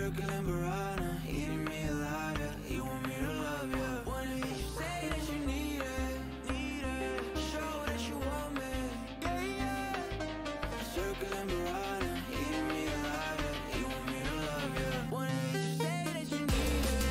circling piranha, eating me alive, yeah. You want me to love you. Wanna hear you say that you need it. Show that you want me, yeah, yeah. Circling piranha, eating me alive, yeah. You want me to love you. Wanna hear you say that you need it.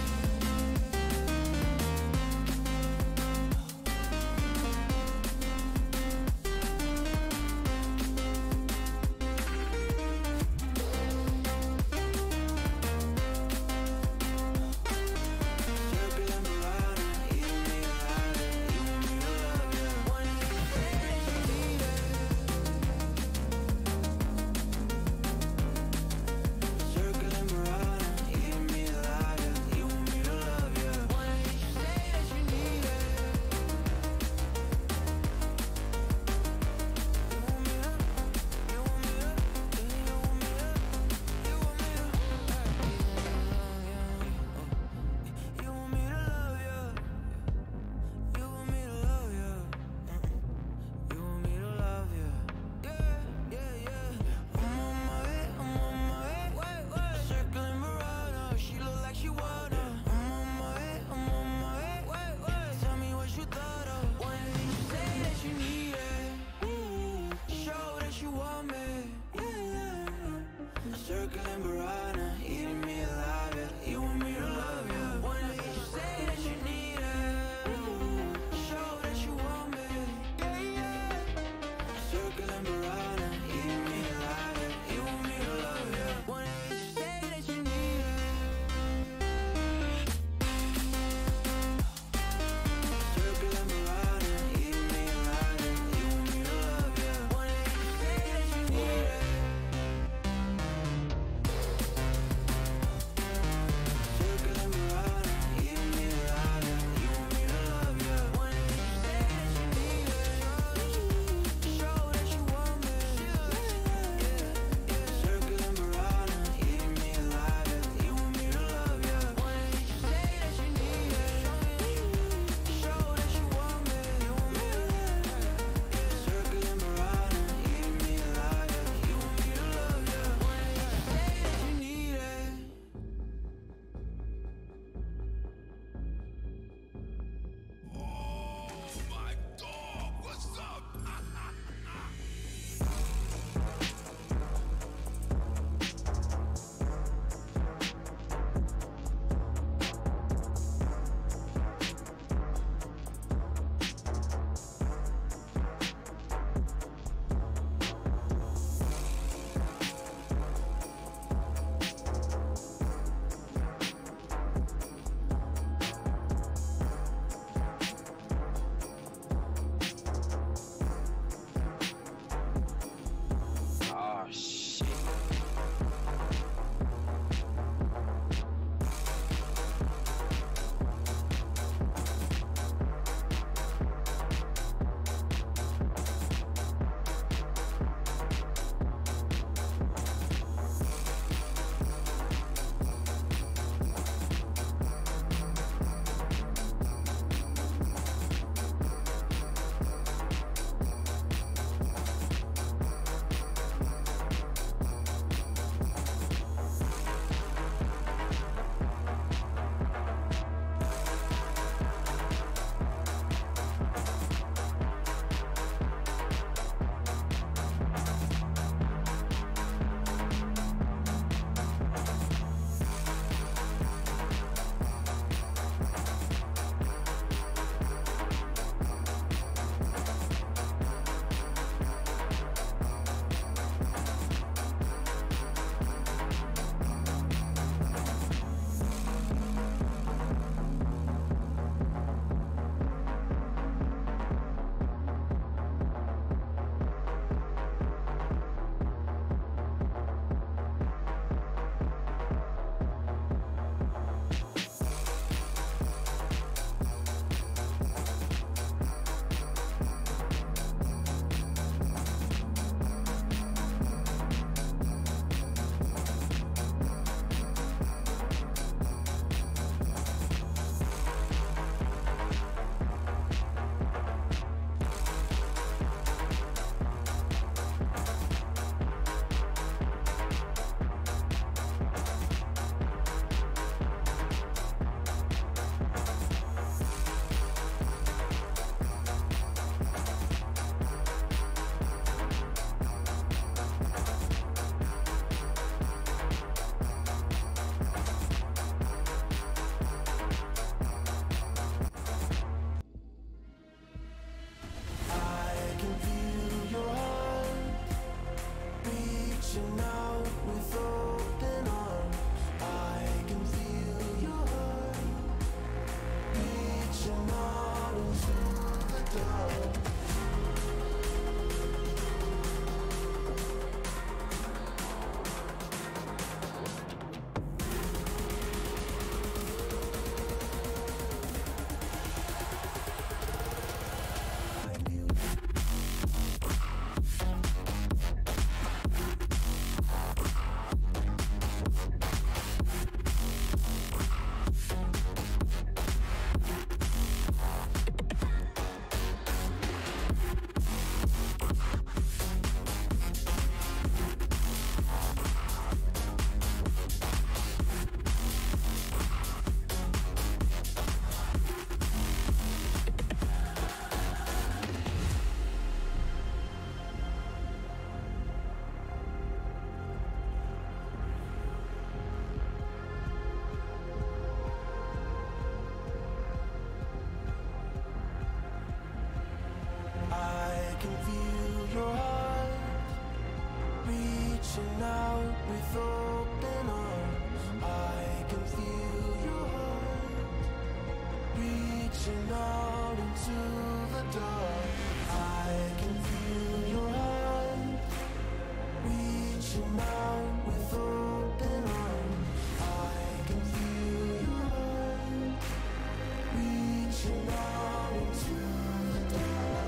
Reaching out with open arms, I can feel your heart. Reaching out into the dark, I can feel your heart. Reaching out with open arms, I can feel your heart. Reaching out into the dark.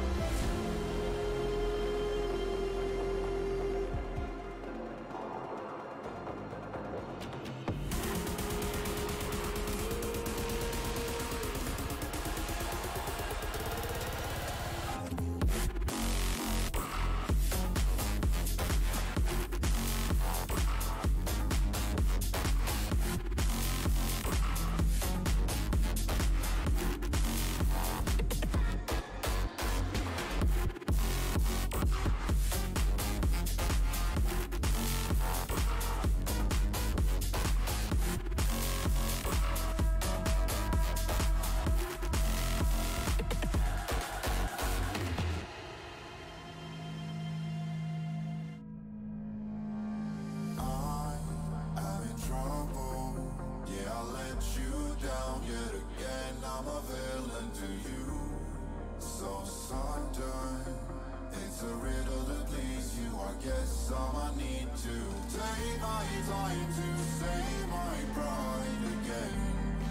I'm a villain to you, so sudden. It's a riddle to please you, I guess I need to take my time to save my pride again.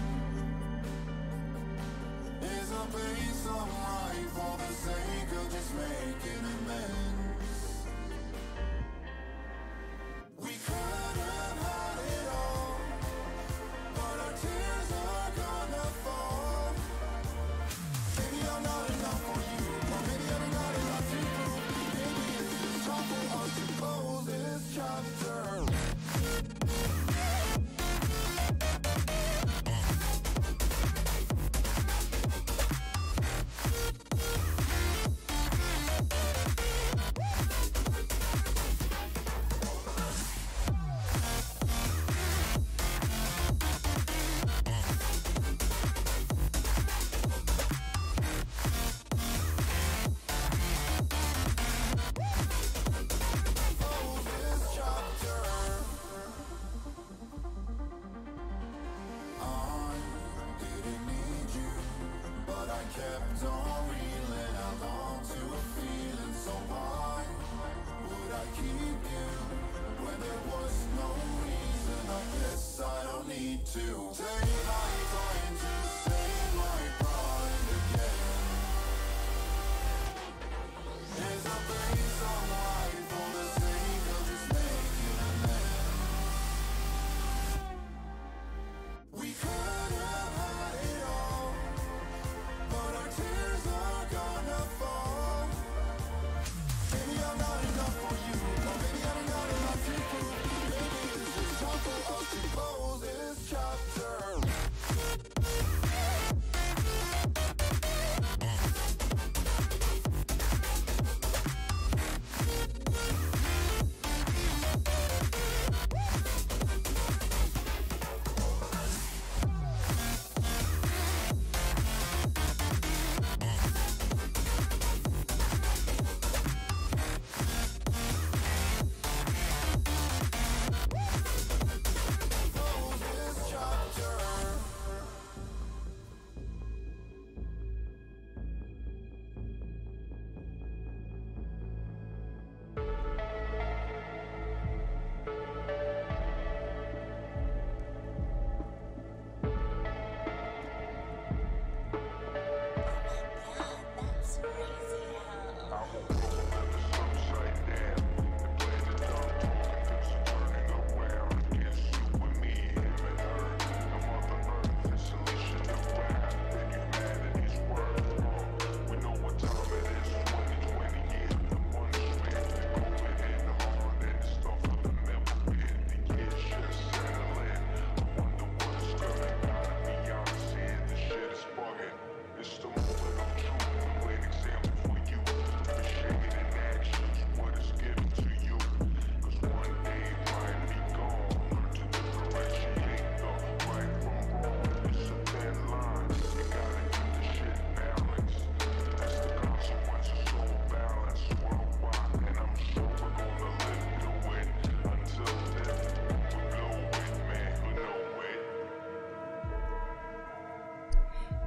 Is a place I'm right for the sake of just making amends. We could have had it all, but our tears are gonna fall. Maybe I'm not enough for you, or maybe I'm not enough to prove. Maybe it's just time for us to close this chapter. Kept on reeling, held on to a feeling. So why would I keep you when there was no reason? I guess I don't need to take my time to save my pride again. There's a place I'm right for the sake of just making amends. We could have had it all, but our tears are gonna fall. Maybe I'm not enough for you, or maybe I'm not enough to prove. Maybe it's just time for us to close this chapter.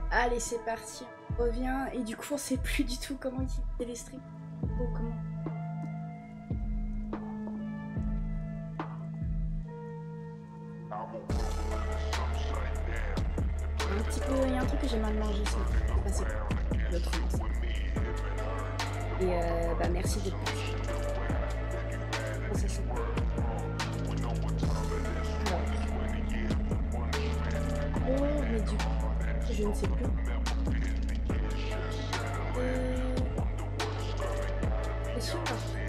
Allez, c'est parti, on revient. Et du coup, on sait plus du tout comment utiliser les streams. Oh, comment... Un petit peu, il y a un truc que j'ai mal mangé, ça. C'est passé. L'autre commence. Et bah merci de passer. Oh, ça c'est pas. Alors. Oh, mais du coup, je ne sais plus. C'est sûr.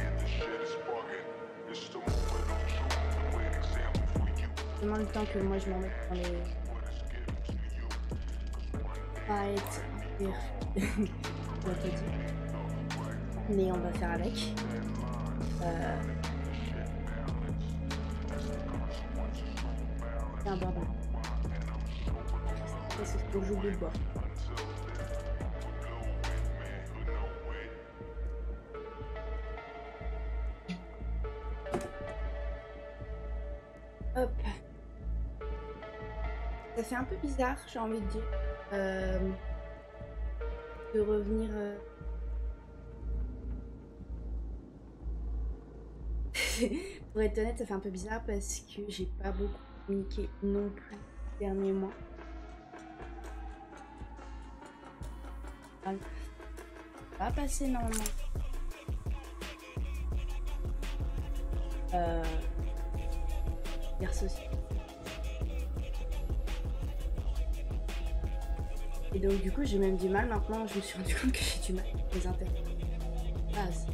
Vraiment le temps que moi je m'en mette dans les fights. On va pas dire. Mais on va faire avec. C'est un bordel. Ça, c'est ce que j'oublie de boire. Hop. Ça fait un peu bizarre, j'ai envie de dire, de revenir. Pour être honnête, ça fait un peu bizarre parce que j'ai pas beaucoup communiqué non plus ces derniers mois. Ça va passer normalement. Guerre sociale. Et donc du coup j'ai même du mal maintenant, je me suis rendu compte que j'ai du mal avec les intérêts. Ah si.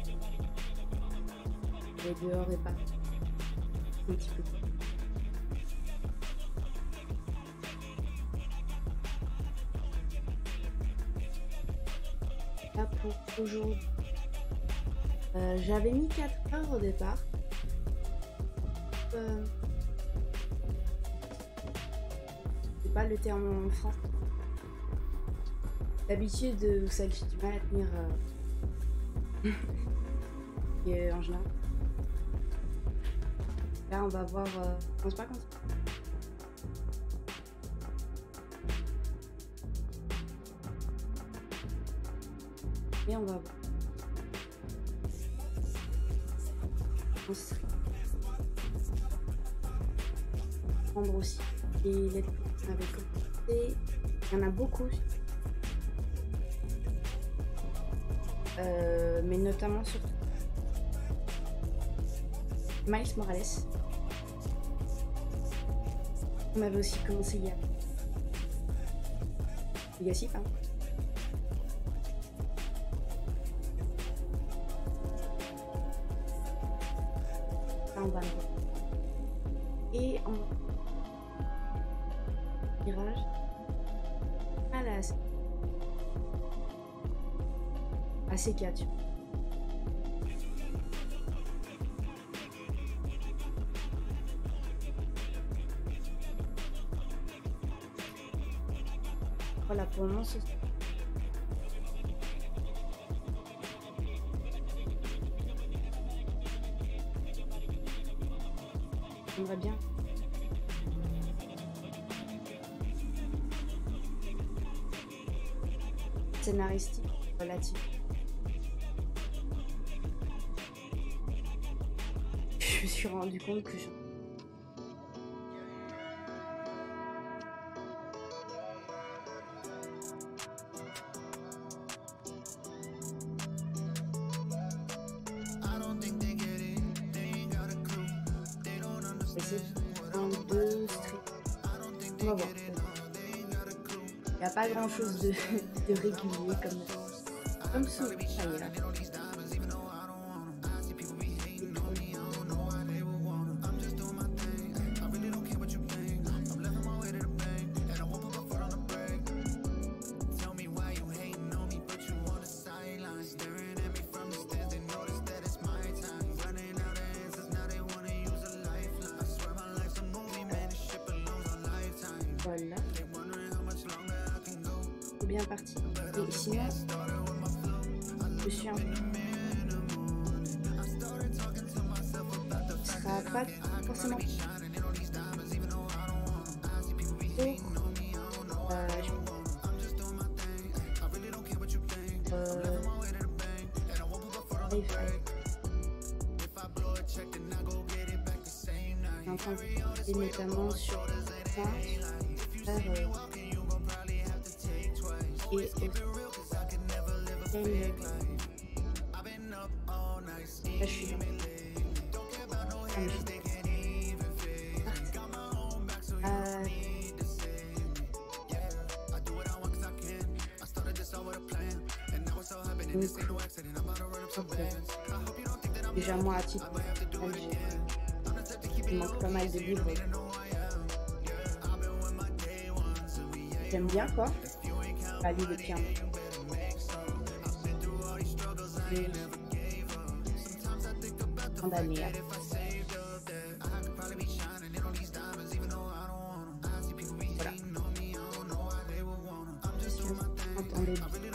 Les dehors et pas. Un petit peu. Là pour aujourd'hui. J'avais mis 4 heures au départ. C'est pas le terme en France. D'habitude, vous savez que j'ai du mal à tenir et, en général. Là, on va voir. Je pense pas comme ça. Et on va voir. On se prendre aussi. Et les avec côté. Il y en a beaucoup. Mais notamment sur Miles Morales. On avait aussi commencé il y a Legacy, pardon. Là on va le voir. Et en virage à la AC4. Voilà pour le moment c'est... J'aimerais bien. Scénaristique relatif. Je me suis rendu compte que je... Un, deux, on va voir. Il n'y a pas grand chose de régulier comme ça. Ça y est là. Voilà. C'est bien parti. Et sinon, je suis un peu... Ce sera pas forcément... en train de discuter notamment sur ça, faire, et aussi là, je suis dans déjà moi à titre personnel, il manque pas mal de livres. J'aime bien quoi. Pas lu depuis un d'années. Voilà. Entendez.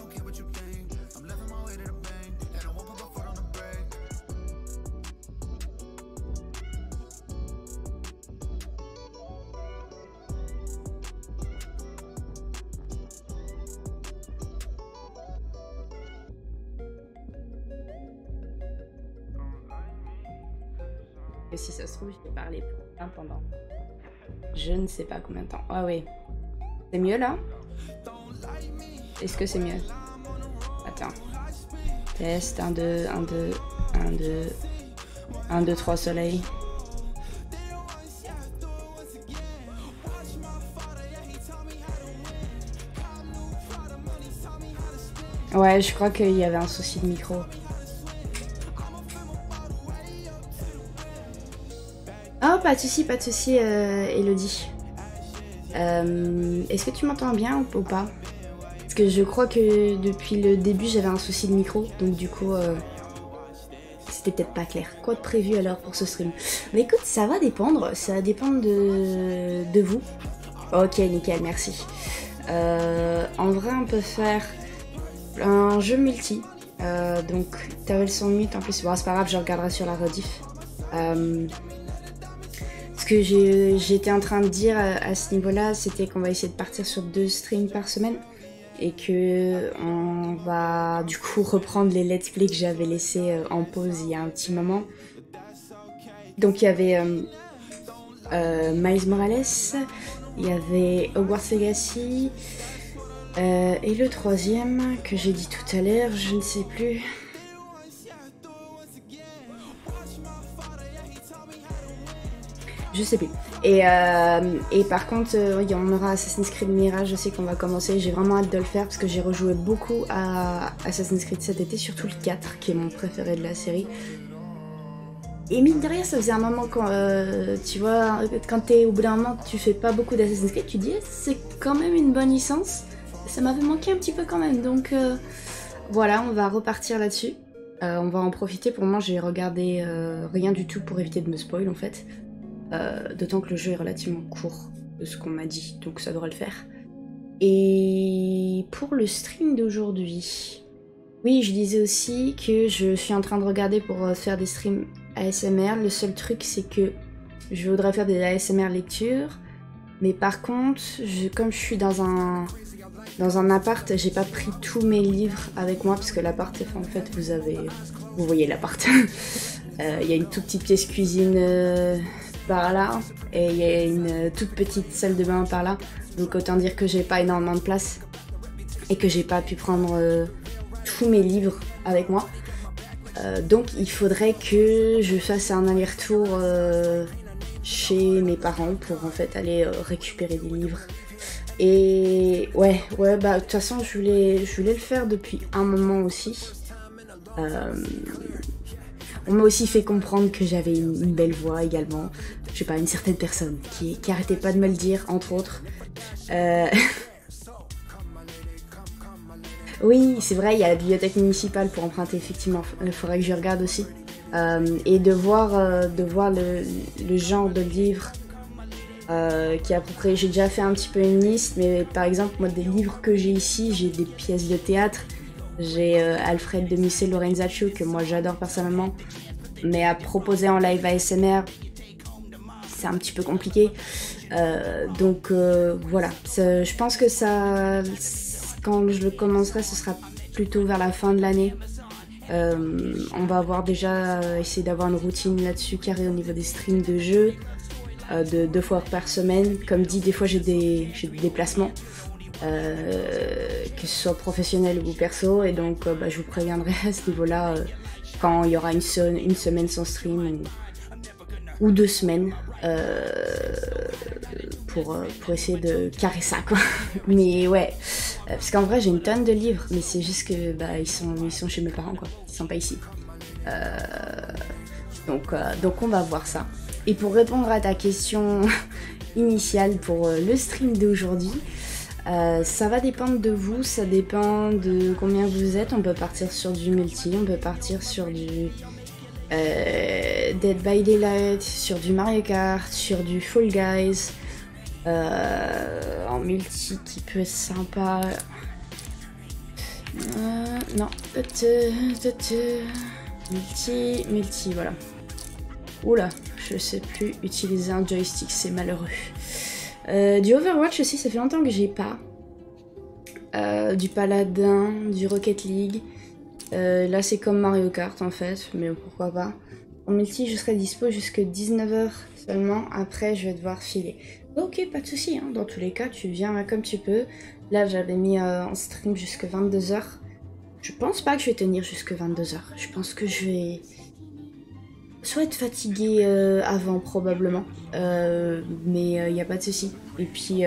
Et si ça se trouve, je vais parler pendant je ne sais pas combien de temps. Ah oui. C'est mieux là? Est-ce que c'est mieux? Attends. Test, 1, 2, 1, 2, 1, 2, 1, 2, 3 soleil. Ouais, je crois qu'il y avait un souci de micro. Oh, pas de souci, Elodie. Est-ce que tu m'entends bien ou pas? Parce que je crois que depuis le début, j'avais un souci de micro, donc du coup, c'était peut-être pas clair. Quoi de prévu alors pour ce stream? Mais écoute, ça va dépendre de vous. Ok, nickel, merci. En vrai, on peut faire un jeu multi. Donc, t'avais le son mute en plus. Bon, c'est pas grave, je regarderai sur la rediff. Ce que j'étais en train de dire à ce niveau-là, c'était qu'on va essayer de partir sur 2 streams par semaine et que on va du coup reprendre les let's play que j'avais laissés en pause il y a un petit moment. Donc il y avait Miles Morales, il y avait Hogwarts Legacy et le troisième que j'ai dit tout à l'heure, je ne sais plus. Je sais plus. Et par contre, on aura Assassin's Creed Mirage, je sais qu'on va commencer. J'ai vraiment hâte de le faire parce que j'ai rejoué beaucoup à Assassin's Creed cet été, surtout le 4 qui est mon préféré de la série. Et mine de rien, ça faisait un moment quand, tu vois, quand t'es au bout d'un moment, tu fais pas beaucoup d'Assassin's Creed, tu dis c'est quand même une bonne licence. Ça m'avait manqué un petit peu quand même, donc voilà, on va repartir là-dessus. On va en profiter. Pour le moment, j'ai regardé rien du tout pour éviter de me spoil en fait. D'autant que le jeu est relativement court de ce qu'on m'a dit, donc ça devrait le faire. Et pour le stream d'aujourd'hui, oui, je disais aussi que je suis en train de regarder pour faire des streams ASMR. Le seul truc, c'est que je voudrais faire des ASMR lecture, mais par contre, comme je suis dans un appart, j'ai pas pris tous mes livres avec moi parce que l'appart, en fait, vous voyez l'appart. Il y a une toute petite pièce cuisine par là et il y a une toute petite salle de bain par là, donc autant dire que j'ai pas énormément de place et que j'ai pas pu prendre tous mes livres avec moi, donc il faudrait que je fasse un aller-retour chez mes parents pour en fait aller récupérer des livres. Et ouais, bah de toute façon je voulais le faire depuis un moment aussi. On m'a aussi fait comprendre que j'avais une belle voix également. Je sais pas, une certaine personne qui arrêtait pas de me le dire, entre autres. Oui, c'est vrai, il y a la bibliothèque municipale pour emprunter, effectivement. Il faudrait que je regarde aussi. Et de voir le genre de livre qui est à peu près... J'ai déjà fait un petit peu une liste, mais par exemple, moi, des livres que j'ai ici, j'ai des pièces de théâtre. J'ai Alfred de Musset Lorenzaccio, que moi j'adore personnellement, mais à proposer en live ASMR, c'est un petit peu compliqué. Donc voilà, je pense que ça, quand je le commencerai, ce sera plutôt vers la fin de l'année. On va avoir déjà essayé d'avoir une routine là-dessus carré au niveau des streams de jeux. de 2 fois par semaine. Comme dit, des fois j'ai des déplacements, que ce soit professionnel ou perso, et donc je vous préviendrai à ce niveau-là quand il y aura une semaine sans stream ou 2 semaines pour essayer de carrer ça, quoi. Mais ouais, parce qu'en vrai j'ai une tonne de livres, mais c'est juste que ils sont chez mes parents, quoi. Ils sont pas ici. Donc on va voir ça. Et pour répondre à ta question initiale pour le stream d'aujourd'hui, ça va dépendre de vous, ça dépend de combien vous êtes. On peut partir sur du multi, on peut partir sur du Dead by Daylight, sur du Mario Kart, sur du Fall Guys, en multi qui peut être sympa. Non, multi, voilà. Oula, je sais plus utiliser un joystick, c'est malheureux. Du Overwatch aussi, ça fait longtemps que j'ai pas. Du Paladin, du Rocket League. Là, c'est comme Mario Kart en fait, mais pourquoi pas. En multi, je serai dispo jusqu'à 19 h seulement. Après, je vais devoir filer. Ok, pas de souci, hein. Dans tous les cas, tu viens comme tu peux. Là, j'avais mis en stream jusqu'à 22 h. Je pense pas que je vais tenir jusqu'à 22 h. Je pense que je vais soit être fatiguée avant, probablement. Mais y a pas de souci. Et puis,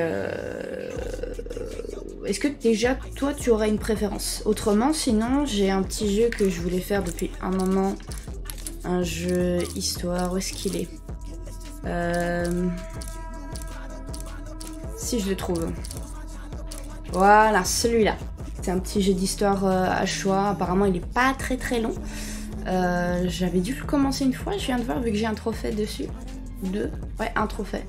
est-ce que déjà, toi, tu auras une préférence? Autrement, sinon, j'ai un petit jeu que je voulais faire depuis un moment. Un jeu histoire, où est-ce qu'il est, si je le trouve. Voilà, celui-là. C'est un petit jeu d'histoire à choix. Apparemment, il est pas très long. J'avais dû le commencer une fois, je viens de voir, vu que j'ai un trophée dessus. 2, ouais, un trophée.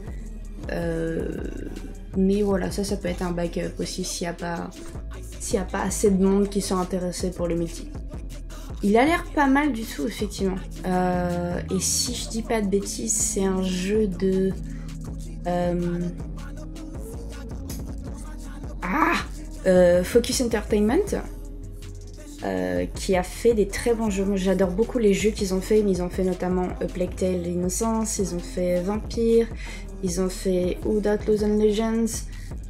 Mais voilà, ça peut être un backup aussi s'il n'y a pas assez de monde qui sont intéressés pour le multi. Il a l'air pas mal du tout, effectivement. Et si je dis pas de bêtises, c'est un jeu de... Focus Entertainment, qui a fait des très bons jeux. J'adore beaucoup les jeux qu'ils ont fait, mais ils ont fait notamment A Plague Tale Innocence, ils ont fait Vampire, ils ont fait Old Outlaws and Legends.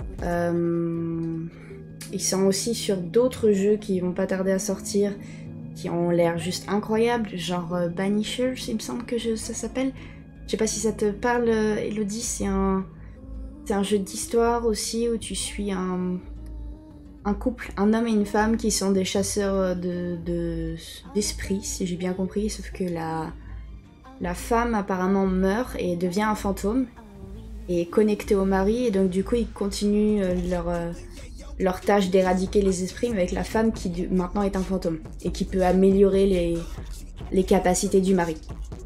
Ils sont aussi sur d'autres jeux qui vont pas tarder à sortir, qui ont l'air juste incroyables, genre Banishers, il me semble que ça s'appelle. Je sais pas si ça te parle, Elodie, c'est un jeu d'histoire aussi où tu suis un couple, un homme et une femme qui sont des chasseurs d'esprits, si j'ai bien compris, sauf que la femme apparemment meurt et devient un fantôme et est connectée au mari, et donc du coup ils continuent leur tâche d'éradiquer les esprits, mais avec la femme qui maintenant est un fantôme et qui peut améliorer les capacités du mari.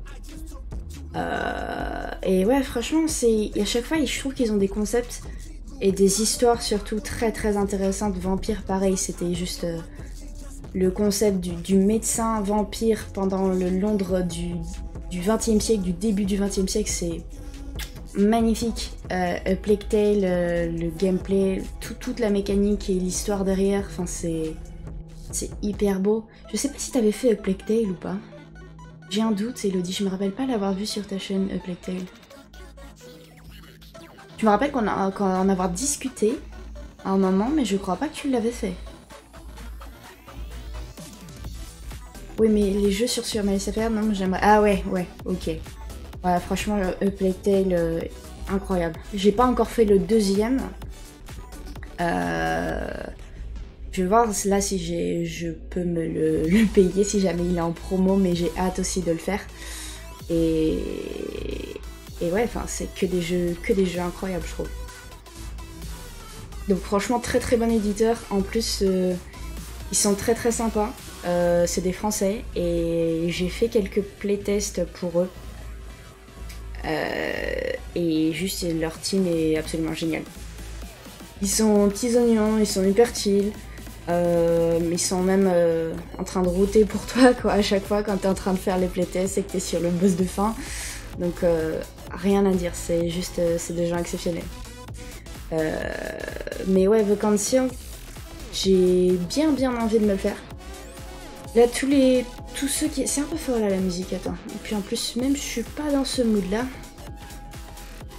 Et ouais, franchement, à chaque fois je trouve qu'ils ont des concepts et des histoires surtout très intéressantes. Vampire, pareil, c'était juste le concept du médecin vampire pendant le Londres du XXe siècle, du début du XXe siècle, c'est magnifique. A Plague Tale, le gameplay, toute la mécanique et l'histoire derrière, enfin c'est hyper beau. Je sais pas si t'avais fait A Plague Tale ou pas. J'ai un doute, Elodie, je me rappelle pas l'avoir vu sur ta chaîne A Plague Tale. Je me rappelle qu'on en avoir discuté à un moment, mais je crois pas que tu l'avais fait. Oui, mais les jeux sur MLSFR, non, j'aimerais... Ah ouais, ok. Ouais, franchement, A Plague Tale, incroyable. J'ai pas encore fait le deuxième. Je vais voir là si je peux me le payer si jamais il est en promo, mais j'ai hâte aussi de le faire. Et ouais, enfin, c'est que des jeux incroyables, je trouve. Donc franchement, très bon éditeur. En plus, ils sont très sympas. C'est des Français et j'ai fait quelques playtests pour eux. Et juste, leur team est absolument génial. Ils sont petits oignons, ils sont hyper chill. Ils sont même en train de router pour toi, quoi, à chaque fois quand t'es en train de faire les playtests et que t'es sur le boss de fin. Donc rien à dire, c'est juste, c'est des gens exceptionnels. Mais ouais, Vacantia, j'ai bien envie de me le faire. Là, tous ceux qui... C'est un peu fort là la musique, attends. Et puis en plus, même je suis pas dans ce mood là.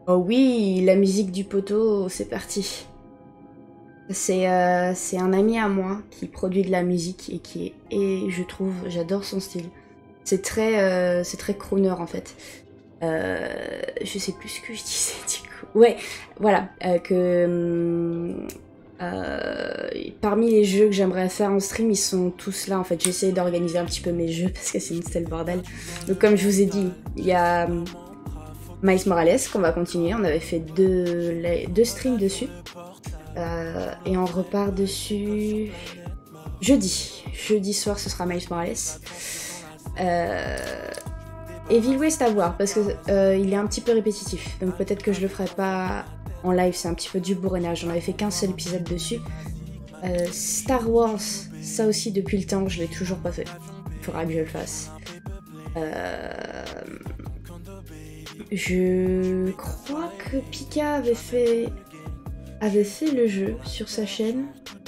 Oh oui, la musique du poteau, c'est parti. C'est un ami à moi qui produit de la musique et je trouve, j'adore son style. C'est très crooner en fait. Je sais plus ce que je disais du coup. Ouais, voilà, parmi les jeux que j'aimerais faire en stream, ils sont tous là en fait. J'ai essayé d'organiser un petit peu mes jeux parce que sinon c'était le bordel. Donc comme je vous ai dit, il y a Miles Morales qu'on va continuer. On avait fait deux streams dessus. Et on repart dessus jeudi. Jeudi soir, ce sera Miles Morales. Evil West à voir parce que il est un petit peu répétitif. Donc peut-être que je le ferai pas en live. C'est un petit peu du bourrinage. On avait fait qu'un seul épisode dessus. Star Wars, ça aussi depuis le temps, je l'ai toujours pas fait. Il faudra que je le fasse. Je crois que Pika avait fait le jeu sur sa chaîne.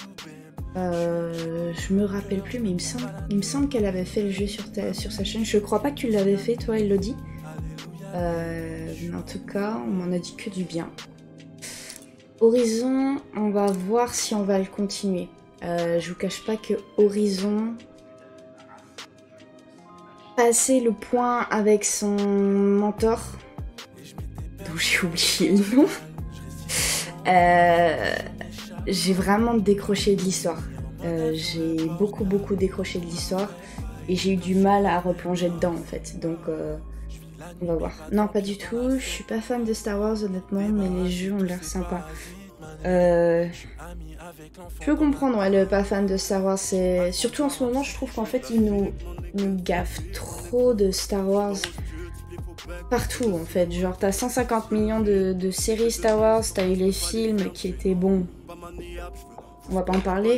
Je me rappelle plus, mais il me semble qu'elle avait fait le jeu sur sa chaîne. Je crois pas que tu l'avais fait, toi, Elodie. En tout cas, on m'en a dit que du bien. Horizon, on va voir si on va le continuer. Je vous cache pas que Horizon, passer le point avec son mentor, dont j'ai oublié le nom. J'ai vraiment décroché de l'histoire. J'ai beaucoup décroché de l'histoire et j'ai eu du mal à replonger dedans en fait. Donc on va voir. Non, pas du tout. Je suis pas fan de Star Wars honnêtement, mais les jeux ont l'air sympas. Je peux comprendre, ouais, le pas fan de Star Wars. C'est surtout en ce moment, je trouve qu'en fait ils nous gaffent trop de Star Wars. Partout en fait, genre t'as 150 millions de séries Star Wars, t'as eu les films qui étaient bons, on va pas en parler,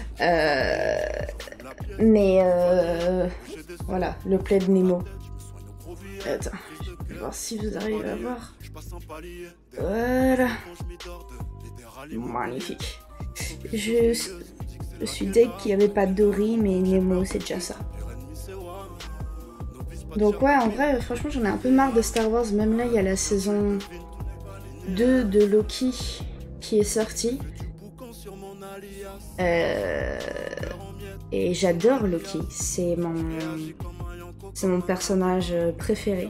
mais voilà, le play de Nemo. Attends, je vais voir si vous arrivez à voir. Voilà. Magnifique. Je suis deg qu'il n'y avait pas Dory, mais Nemo c'est déjà ça. Donc ouais, en vrai, franchement, j'en ai un peu marre de Star Wars. Même là, il y a la saison 2 de Loki qui est sortie. Et j'adore Loki. C'est mon personnage préféré.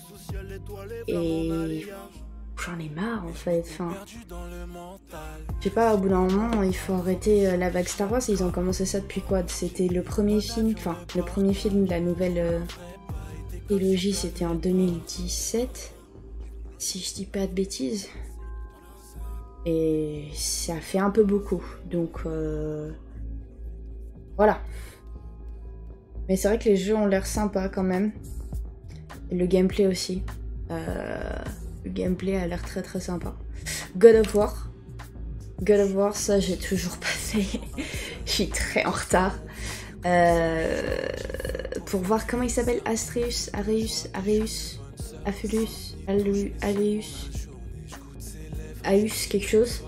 Et j'en ai marre, en fait. Enfin, je sais pas, au bout d'un moment, il faut arrêter la vague Star Wars. Ils ont commencé ça depuis quoi? C'était le premier film de la nouvelle... trilogie, c'était en 2017, si je dis pas de bêtises. Et ça fait un peu beaucoup, donc voilà. Mais c'est vrai que les jeux ont l'air sympas quand même. Et le gameplay aussi. Le gameplay a l'air très sympa. God of War. God of War, ça j'ai toujours pas fait. Je suis très en retard. Pour voir comment il s'appelle, Astreus, Areus, Afulus, Aleus, Aeus, quelque chose.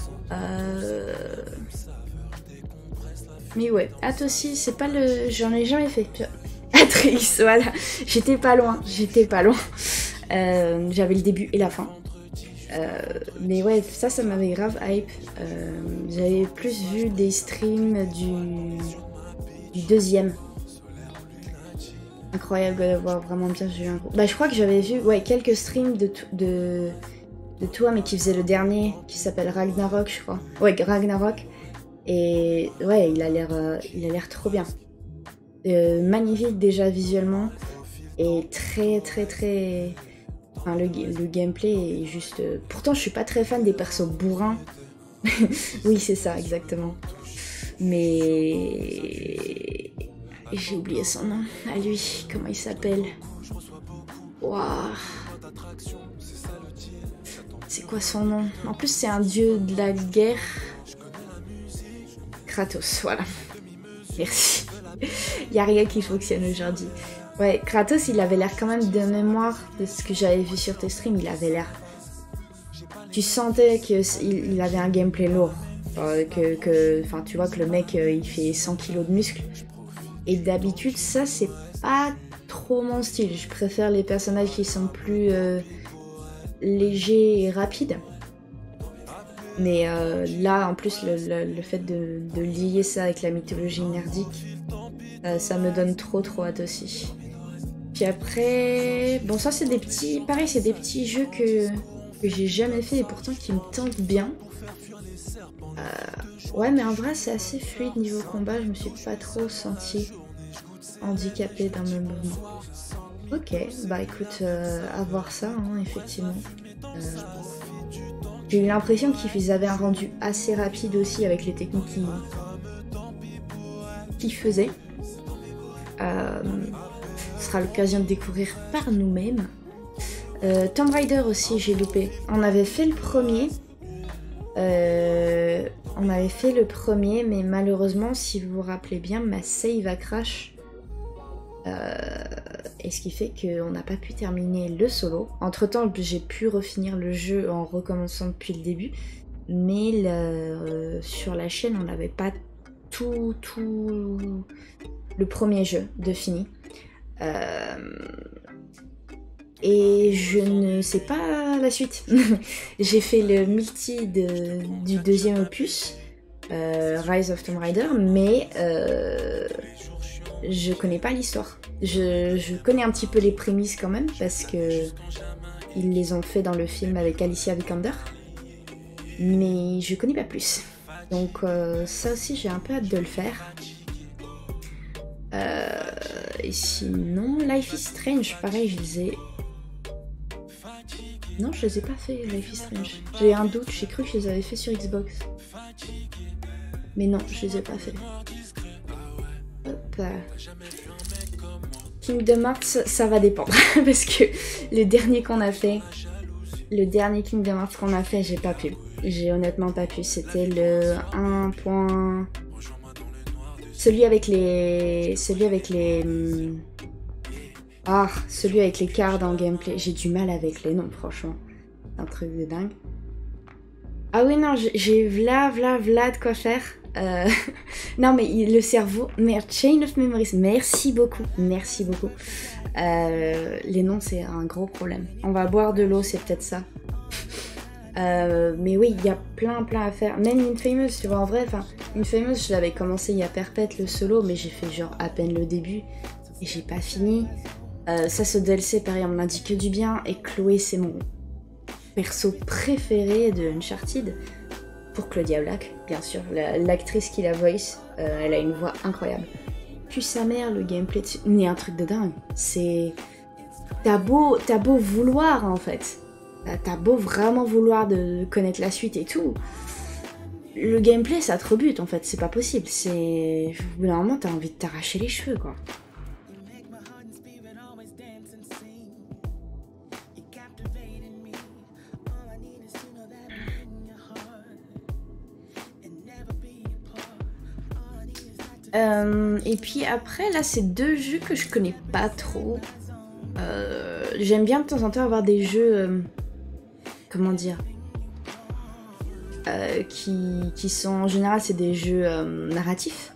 Mais ouais, At aussi, c'est pas le... J'en ai jamais fait. Atreus, voilà. J'étais pas loin. J'avais le début et la fin. Mais ouais, ça m'avait grave hype. J'avais plus vu des streams du deuxième. Incroyable de voir, vraiment bien. J'ai eu un gros... Bah, je crois que j'avais vu quelques streams de toi, mais qui faisait le dernier, qui s'appelle Ragnarok, je crois. Ouais, Ragnarok. Et ouais, il a l'air trop bien. Magnifique déjà visuellement. Et très... Enfin, le gameplay est juste... Pourtant, je suis pas très fan des persos bourrins. Oui, c'est ça, exactement. Mais... J'ai oublié son nom, à lui, comment il s'appelle? Waouh. C'est quoi son nom? En plus, c'est un dieu de la guerre. Kratos, voilà. Merci. Il n'y a rien qui fonctionne aujourd'hui. Ouais, Kratos, il avait l'air quand même de mémoire de ce que j'avais vu sur tes streams. Il avait l'air... Tu sentais qu'il avait un gameplay lourd. Enfin, tu vois que le mec, il fait 100 kilos de muscles. Et d'habitude, ça, c'est pas trop mon style. Je préfère les personnages qui sont plus léger et rapide. Mais là, en plus, le fait de lier ça avec la mythologie nordique, ça me donne trop hâte aussi. Puis après, bon ça c'est des petits, pareil c'est des petits jeux que j'ai jamais fait et pourtant qui me tentent bien. Ouais mais en vrai c'est assez fluide niveau combat, je me suis pas trop sentie handicapée dans mes mouvements. Ok, bah écoute, à voir ça hein, effectivement. J'ai eu l'impression qu'ils avaient un rendu assez rapide aussi avec les techniques qu'ils faisaient. Ce sera l'occasion de découvrir par nous-mêmes. Tomb Raider aussi j'ai loupé. On avait fait le premier. Mais malheureusement si vous vous rappelez bien ma save a crash. Et ce qui fait qu'on n'a pas pu terminer le solo. Entre temps j'ai pu refinir le jeu en recommençant depuis le début. Mais sur la chaîne on n'avait pas tout le premier jeu de fini. Et je ne sais pas la suite. J'ai fait le multi du deuxième opus, Rise of Tomb Raider, mais je connais pas l'histoire. Je connais un petit peu les prémices quand même, parce que ils les ont fait dans le film avec Alicia Vikander, mais je connais pas plus. Donc ça aussi j'ai un peu hâte de le faire. Et sinon, Life is Strange, pareil, je les ai... Non, je les ai pas fait, Life is Strange. J'ai un doute, j'ai cru que je les avais fait sur Xbox. Mais non, je les ai pas fait. Hop. Kingdom Hearts, ça va dépendre. Parce que le dernier Kingdom Hearts qu'on a fait, j'ai pas pu. J'ai honnêtement pas pu. C'était le 1. Celui avec les cartes en gameplay. J'ai du mal avec les noms, franchement. Un truc de dingue. Ah oui, non, j'ai v'là de quoi faire. Non, mais le cerveau... Merde, Chain of Memories. Merci beaucoup. Les noms, c'est un gros problème. On va boire de l'eau, c'est peut-être ça. Mais oui, il y a plein à faire. Même Infamous, tu vois, en vrai, Infamous, je l'avais commencé il y a perpète le solo, mais j'ai fait genre à peine le début et j'ai pas fini. Ça, ce DLC, pareil, on me l'a dit que du bien, et Chloé, c'est mon perso préféré de Uncharted, pour Claudia Black, bien sûr, l'actrice qui la voice, elle a une voix incroyable. Puis sa mère, le gameplay, c'est un truc de dingue. C'est... T'as beau vouloir, en fait. T'as beau vraiment vouloir de connaître la suite et tout, le gameplay ça te rebute en fait, c'est pas possible, c'est... Au bout d'un moment t'as envie de t'arracher les cheveux quoi. Et puis après là c'est deux jeux que je connais pas trop. J'aime bien de temps en temps avoir des jeux... comment dire, qui sont en général c'est des jeux narratifs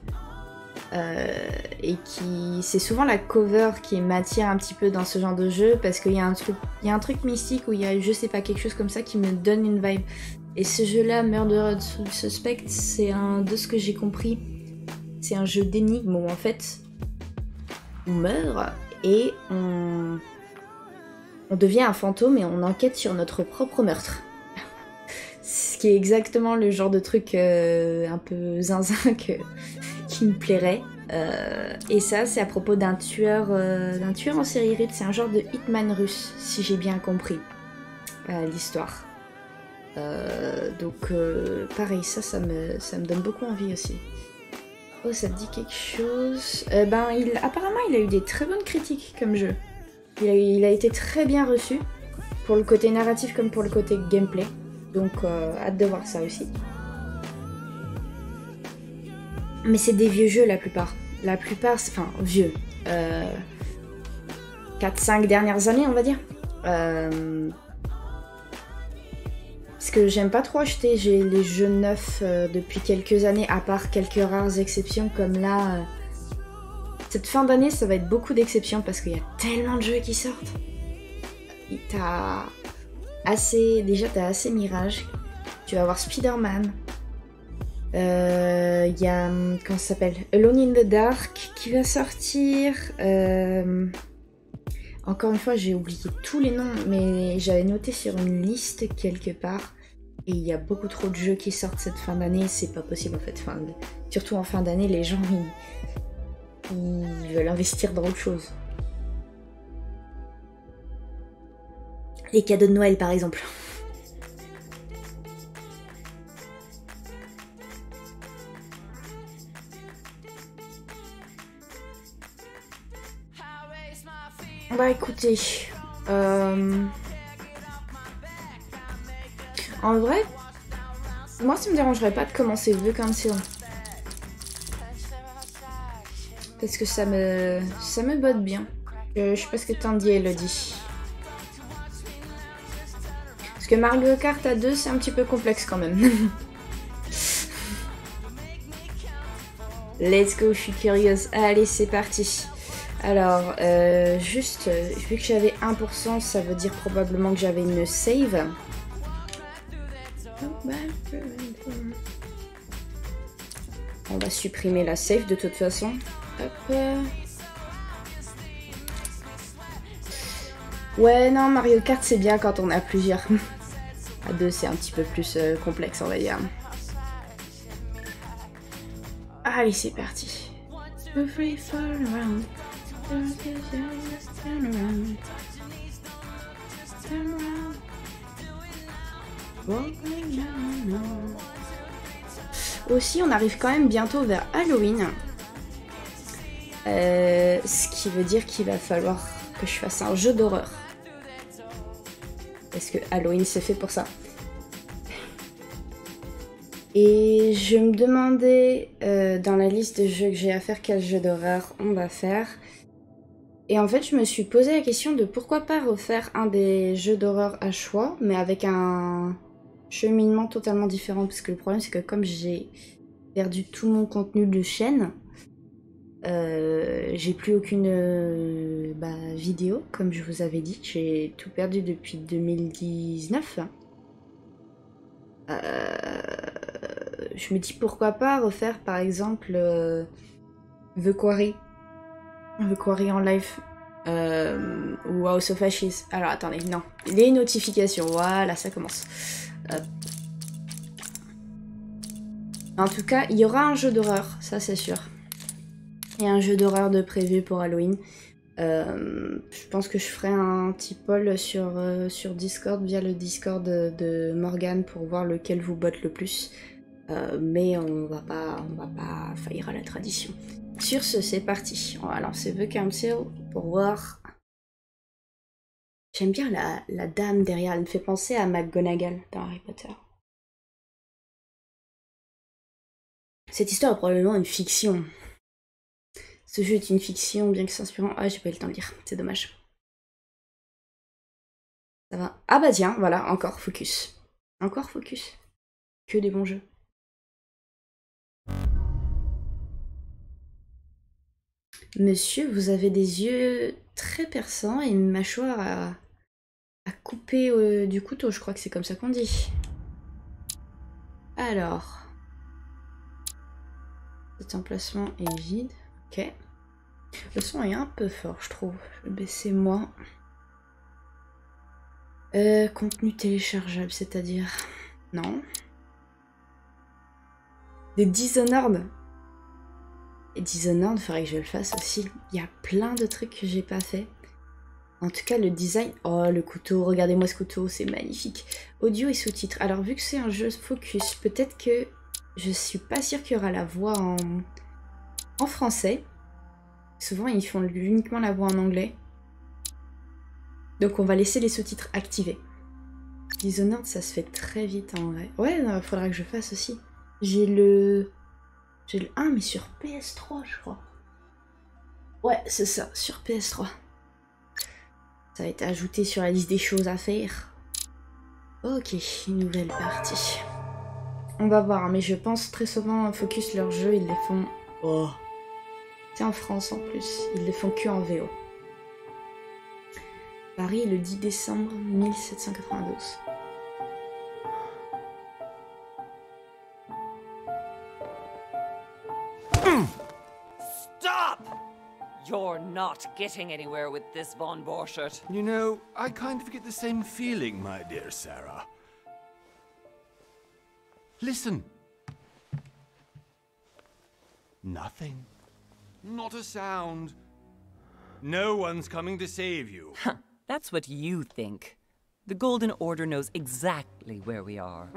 et qui c'est souvent la cover qui m'attire un petit peu dans ce genre de jeu parce qu'il y a un truc mystique où il y a je sais pas quelque chose comme ça qui me donne une vibe. Et ce jeu là, Murdered Suspect, c'est de ce que j'ai compris, c'est un jeu d'énigmes où en fait on meurt et on devient un fantôme et on enquête sur notre propre meurtre. Ce qui est exactement le genre de truc un peu zinzin qui me plairait. Et ça, c'est à propos d'un tueur en série russe. C'est un genre de hitman russe, si j'ai bien compris l'histoire. Donc, pareil, ça me donne beaucoup envie aussi. Oh, ça te dit quelque chose? Apparemment, il a eu des très bonnes critiques comme jeu. Il a été très bien reçu, pour le côté narratif comme pour le côté gameplay. Donc hâte de voir ça aussi. Mais c'est des vieux jeux la plupart. La plupart, enfin vieux. 4-5 dernières années on va dire. Parce que j'aime pas trop acheter les jeux neufs depuis quelques années, à part quelques rares exceptions comme là... Cette fin d'année, ça va être beaucoup d'exceptions parce qu'il y a tellement de jeux qui sortent. assez... Déjà, t'as assez Mirage. Tu vas avoir Spider-Man. Il y a... Comment ça s'appelle? Alone in the Dark qui va sortir. Encore une fois, j'ai oublié tous les noms, mais j'avais noté sur une liste quelque part. Et il y a beaucoup trop de jeux qui sortent cette fin d'année, c'est pas possible en fait. Enfin, surtout en fin d'année, les gens ils veulent investir dans autre chose. Les cadeaux de Noël par exemple. Bah écoutez, en vrai, moi ça me dérangerait pas de commencer The Council. Parce que ça me botte bien. Je sais pas ce que t'en dis, Elodie. Parce que Mario Kart à 2 c'est un petit peu complexe quand même. Let's go, je suis curieuse. Allez, c'est parti. Alors, juste, vu que j'avais 1%, ça veut dire probablement que j'avais une save. On va supprimer la save de toute façon. Hop. Ouais, non, Mario Kart c'est bien quand on a plusieurs. À 2 c'est un petit peu plus complexe, on va dire. Allez, c'est parti. Aussi, on arrive quand même bientôt vers Halloween. Ce qui veut dire qu'il va falloir que je fasse un jeu d'horreur. Parce que Halloween c'est fait pour ça. Et je me demandais dans la liste de jeux que j'ai à faire, quel jeu d'horreur on va faire. Et en fait, je me suis posé la question de pourquoi pas refaire un des jeux d'horreur à choix, mais avec un cheminement totalement différent. Parce que le problème, c'est que comme j'ai perdu tout mon contenu de chaîne, j'ai plus aucune vidéo, comme je vous avais dit. J'ai tout perdu depuis 2019. Je me dis pourquoi pas refaire par exemple The Quarry en live ou House of Ashes. Alors attendez, non, les notifications, voilà, ça commence. En tout cas, il y aura un jeu d'horreur, ça c'est sûr. Il y a un jeu d'horreur de prévu pour Halloween. Je pense que je ferai un petit poll sur Discord via le Discord de Morgane pour voir lequel vous botte le plus. Mais on va pas faillir à la tradition. Sur ce, c'est parti. On va lancer The Council pour voir. J'aime bien la dame derrière, elle me fait penser à McGonagall dans Harry Potter. Cette histoire est probablement une fiction. Ce jeu est une fiction, bien que s'inspirant... Ah, j'ai pas eu le temps de lire, c'est dommage. Ça va. Ah bah tiens, voilà, encore focus. Encore focus. Que des bons jeux. Monsieur, vous avez des yeux très perçants et une mâchoire à couper du couteau, je crois que c'est comme ça qu'on dit. Alors... Cet emplacement est vide. Ok. Le son est un peu fort, je trouve. Je vais baisser moins. Contenu téléchargeable, c'est-à-dire... Non. Des Dishonored. Et Dishonored, il faudrait que je le fasse aussi. Il y a plein de trucs que j'ai pas fait. En tout cas, le design... Oh, le couteau, regardez-moi ce couteau, c'est magnifique. Audio et sous-titres. Alors, vu que c'est un jeu focus, peut-être que... Je suis pas sûre qu'il y aura la voix en français. Souvent, ils font uniquement la voix en anglais. Donc, on va laisser les sous-titres activés. Dishonored, ça se fait très vite en vrai. Ouais, il faudra que je fasse aussi. J'ai le 1, mais sur PS3, je crois. Ouais, c'est ça, sur PS3. Ça a été ajouté sur la liste des choses à faire. Ok, nouvelle partie. On va voir, mais je pense très souvent Focus leurs jeux, ils les font... Oh. C'est en France en plus, ils les font que en VO. Paris, le 10 décembre 1792. Stop! You're not getting anywhere with this, Von Borchert. You know, I kind of get the same feeling, my dear Sarah. Listen. Nothing. Not a sound. No one's coming to save you. That's what you think. The Golden Order knows exactly where we are.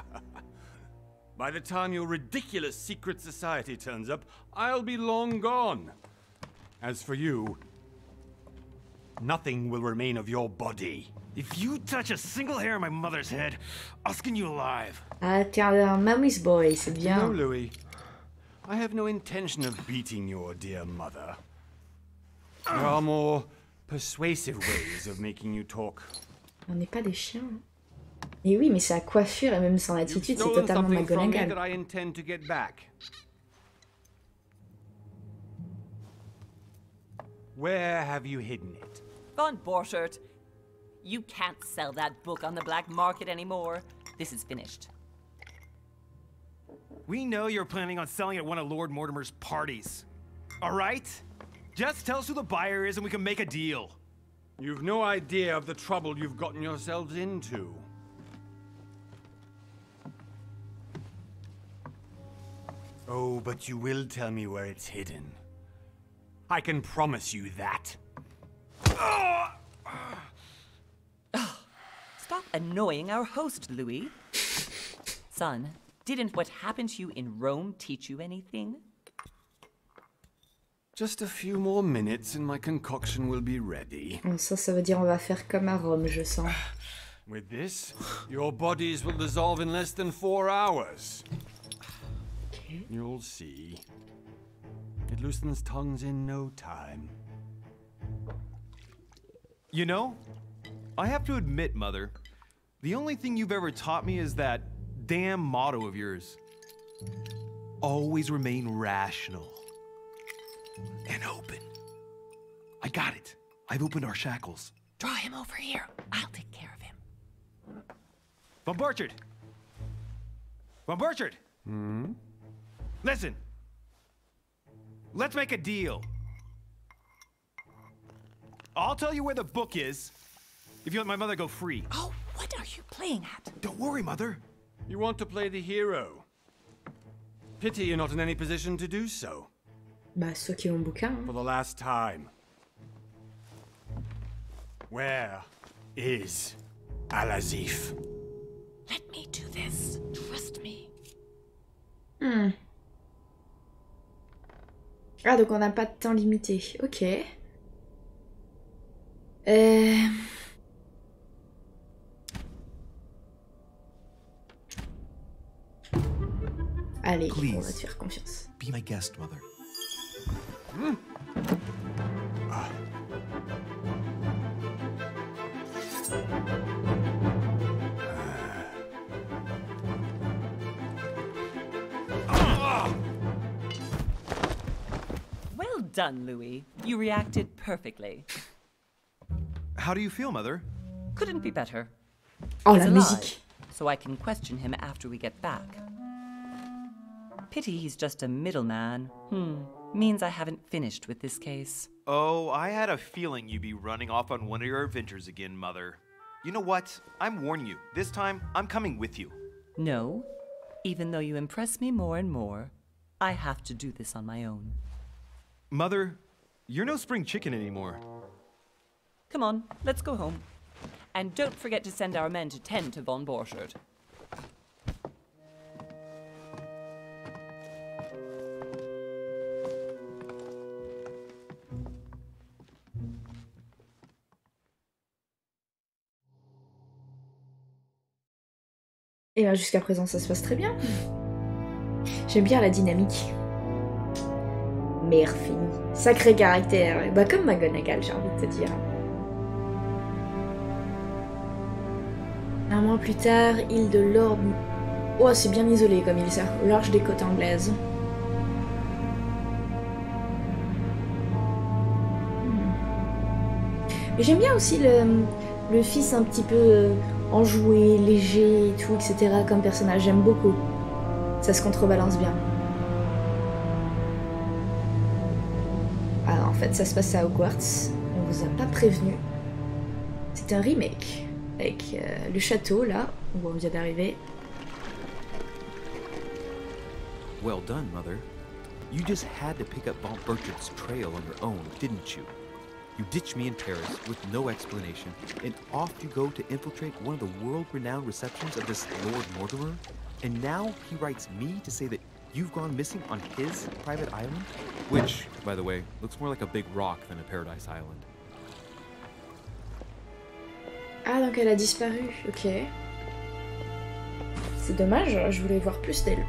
By the time your ridiculous secret society turns up, I'll be long gone. As for you, nothing will remain of your body. If you touch a single hair on my mother's head, I'll skin you alive. Ah, t'es un Mammy's boy, c'est bien. No, Louis. I have no intention of beating your dear mother. There are more persuasive ways of making you talk. On n'est pas des chiens. Et oui, mais sa coiffure et même son You've attitude, c'est stolen totalement something from me that McGonagall. I intend to get back. Where have you hidden it? Von Borchert, you can't sell that book on the black market anymore. This is finished. We know you're planning on selling at one of Lord Mortimer's parties. All right? Just tell us who the buyer is and we can make a deal. You've no idea of the trouble you've gotten yourselves into. Oh, but you will tell me where it's hidden. I can promise you that. Stop annoying our host, Louis. Son, didn't what happened to you in Rome teach you anything? Just a few more minutes and my concoction will be ready. Bon, ça veut dire on va faire comme à Rome, je sens. With this, your bodies will dissolve in less than 4 hours. Okay. You'll see. It loosens tongues in no time. You know, I have to admit, Mother, the only thing you've ever taught me is that damn motto of yours. Always remain rational. And open. I got it. I've opened our shackles. Draw him over here. I'll take care of him. Von Borchert! Von Borchert! Listen. Let's make a deal. I'll tell you where the book is if you let my mother go free. Oh, what are you playing at? Don't worry, Mother. You want to play the hero. Pity you're not in any position to do so. Bah, ceux qui ont le bouquin. For Hein. the last time. Where is Al-Azif? Let me do this. Trust me. Ah, donc on n'a pas de temps limité. Ok. Allez, Please. on va te faire confiance. Be my guest, Mother. Well done, Louis. You reacted perfectly. How do you feel, Mother? Couldn't be better. Oh, He's la alive, musique. so I can question him after we get back. Pity he's just a middleman. Means I haven't finished with this case. Oh, I had a feeling you'd be running off on one of your adventures again, Mother. You know what? I'm warning you. This time, I'm coming with you. No, even though you impress me more and more, I have to do this on my own. Mother, you're no spring chicken anymore. Come on, let's go home. And don't forget to send our men to tend to Von Borchert. Et ben jusqu'à présent ça se passe très bien. J'aime bien la dynamique. Mère finie. Sacré caractère. Bah comme McGonagall, j'ai envie de te dire. Un mois plus tard, île de Lord... Oh, c'est bien isolé comme île ça. Au large des côtes anglaises. Et j'aime bien aussi le fils un petit peu enjoué, léger et tout, etc. comme personnage. J'aime beaucoup. Ça se contrebalance bien. Ah, en fait, ça se passe à Hogwarts. On vous a pas prévenu. C'est un remake. Avec le château, là, où on vient d'arriver. Well done, Mother. You just had to pick up Von Bertram's trail on your own, didn't you? You ditch me in Paris with no explanation, and off you go to infiltrate one of the world-renowned receptions of this Lord Mortimer? And now he writes me to say that you've gone missing on his private island? Which, by the way, looks more like a big rock than a paradise island. Ah, donc elle a disparu, ok. C'est dommage, je voulais voir plus d'elle.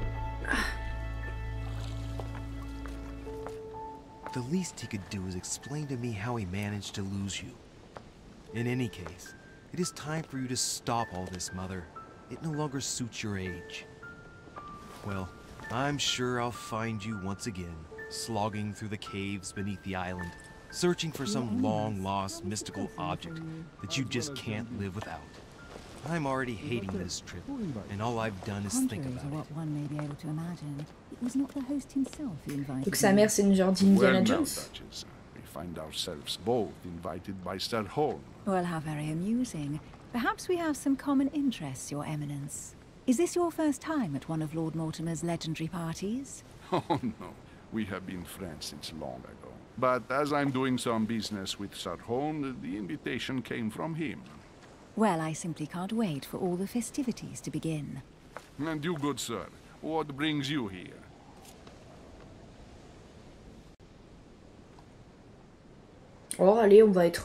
The least he could do is explain to me how he managed to lose you. In any case, it is time for you to stop all this, Mother. It no longer suits your age. Well, I'm sure I'll find you once again, slogging through the caves beneath the island, searching for some long-lost mystical object that you just can't live without. I'm already hating this trip, and all I've done is think Contrary to about what it. one may be able to imagine, it was not the host himself who invited Donc sa me. mère, c'est une genre d'Indiana Well now, Jones. Duchess, we find ourselves both invited by Sir Horn. Well, how very amusing. Perhaps we have some common interests, Your Eminence. Is this your first time at one of Lord Mortimer's legendary parties? Oh no, we have been friends since long ago. But as I'm doing some business with Sir Horn, the invitation came from him. Well, I simply can't wait for all the festivities to begin. And you, good sir, what brings you here? Oh, allez, on va être...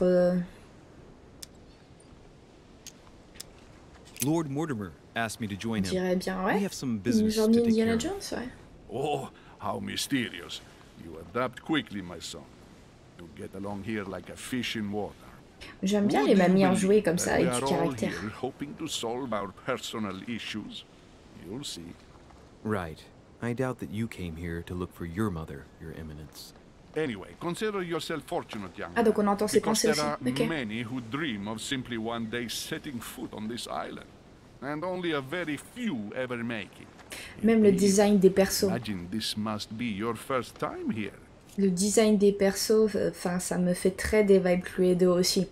Lord Mortimer asked me to on join him. dirait bien, ouais. We have some Une business genre to take care d'Indiana of. Jones, ouais. Oh, how mysterious. You adapt quickly, my son. You get along here like a fish in water. J'aime bien Would les you mamies believe enjouées comme that ça, we avec du are all caractère. here hoping to solve our personal issues? You'll see. Right. I doubt that you came here to look for your mother, Your Eminence. Anyway, consider yourself fortunate, young Ah, donc on man, entend ses because pensées there aussi. are Ok. many who dream of simply one day setting foot on this island, and only a very few ever make it. Même le Indeed. design des persos. Imagine this must be your first time here. Le design des persos, enfin, ça me fait très des vibes Cluedo aussi.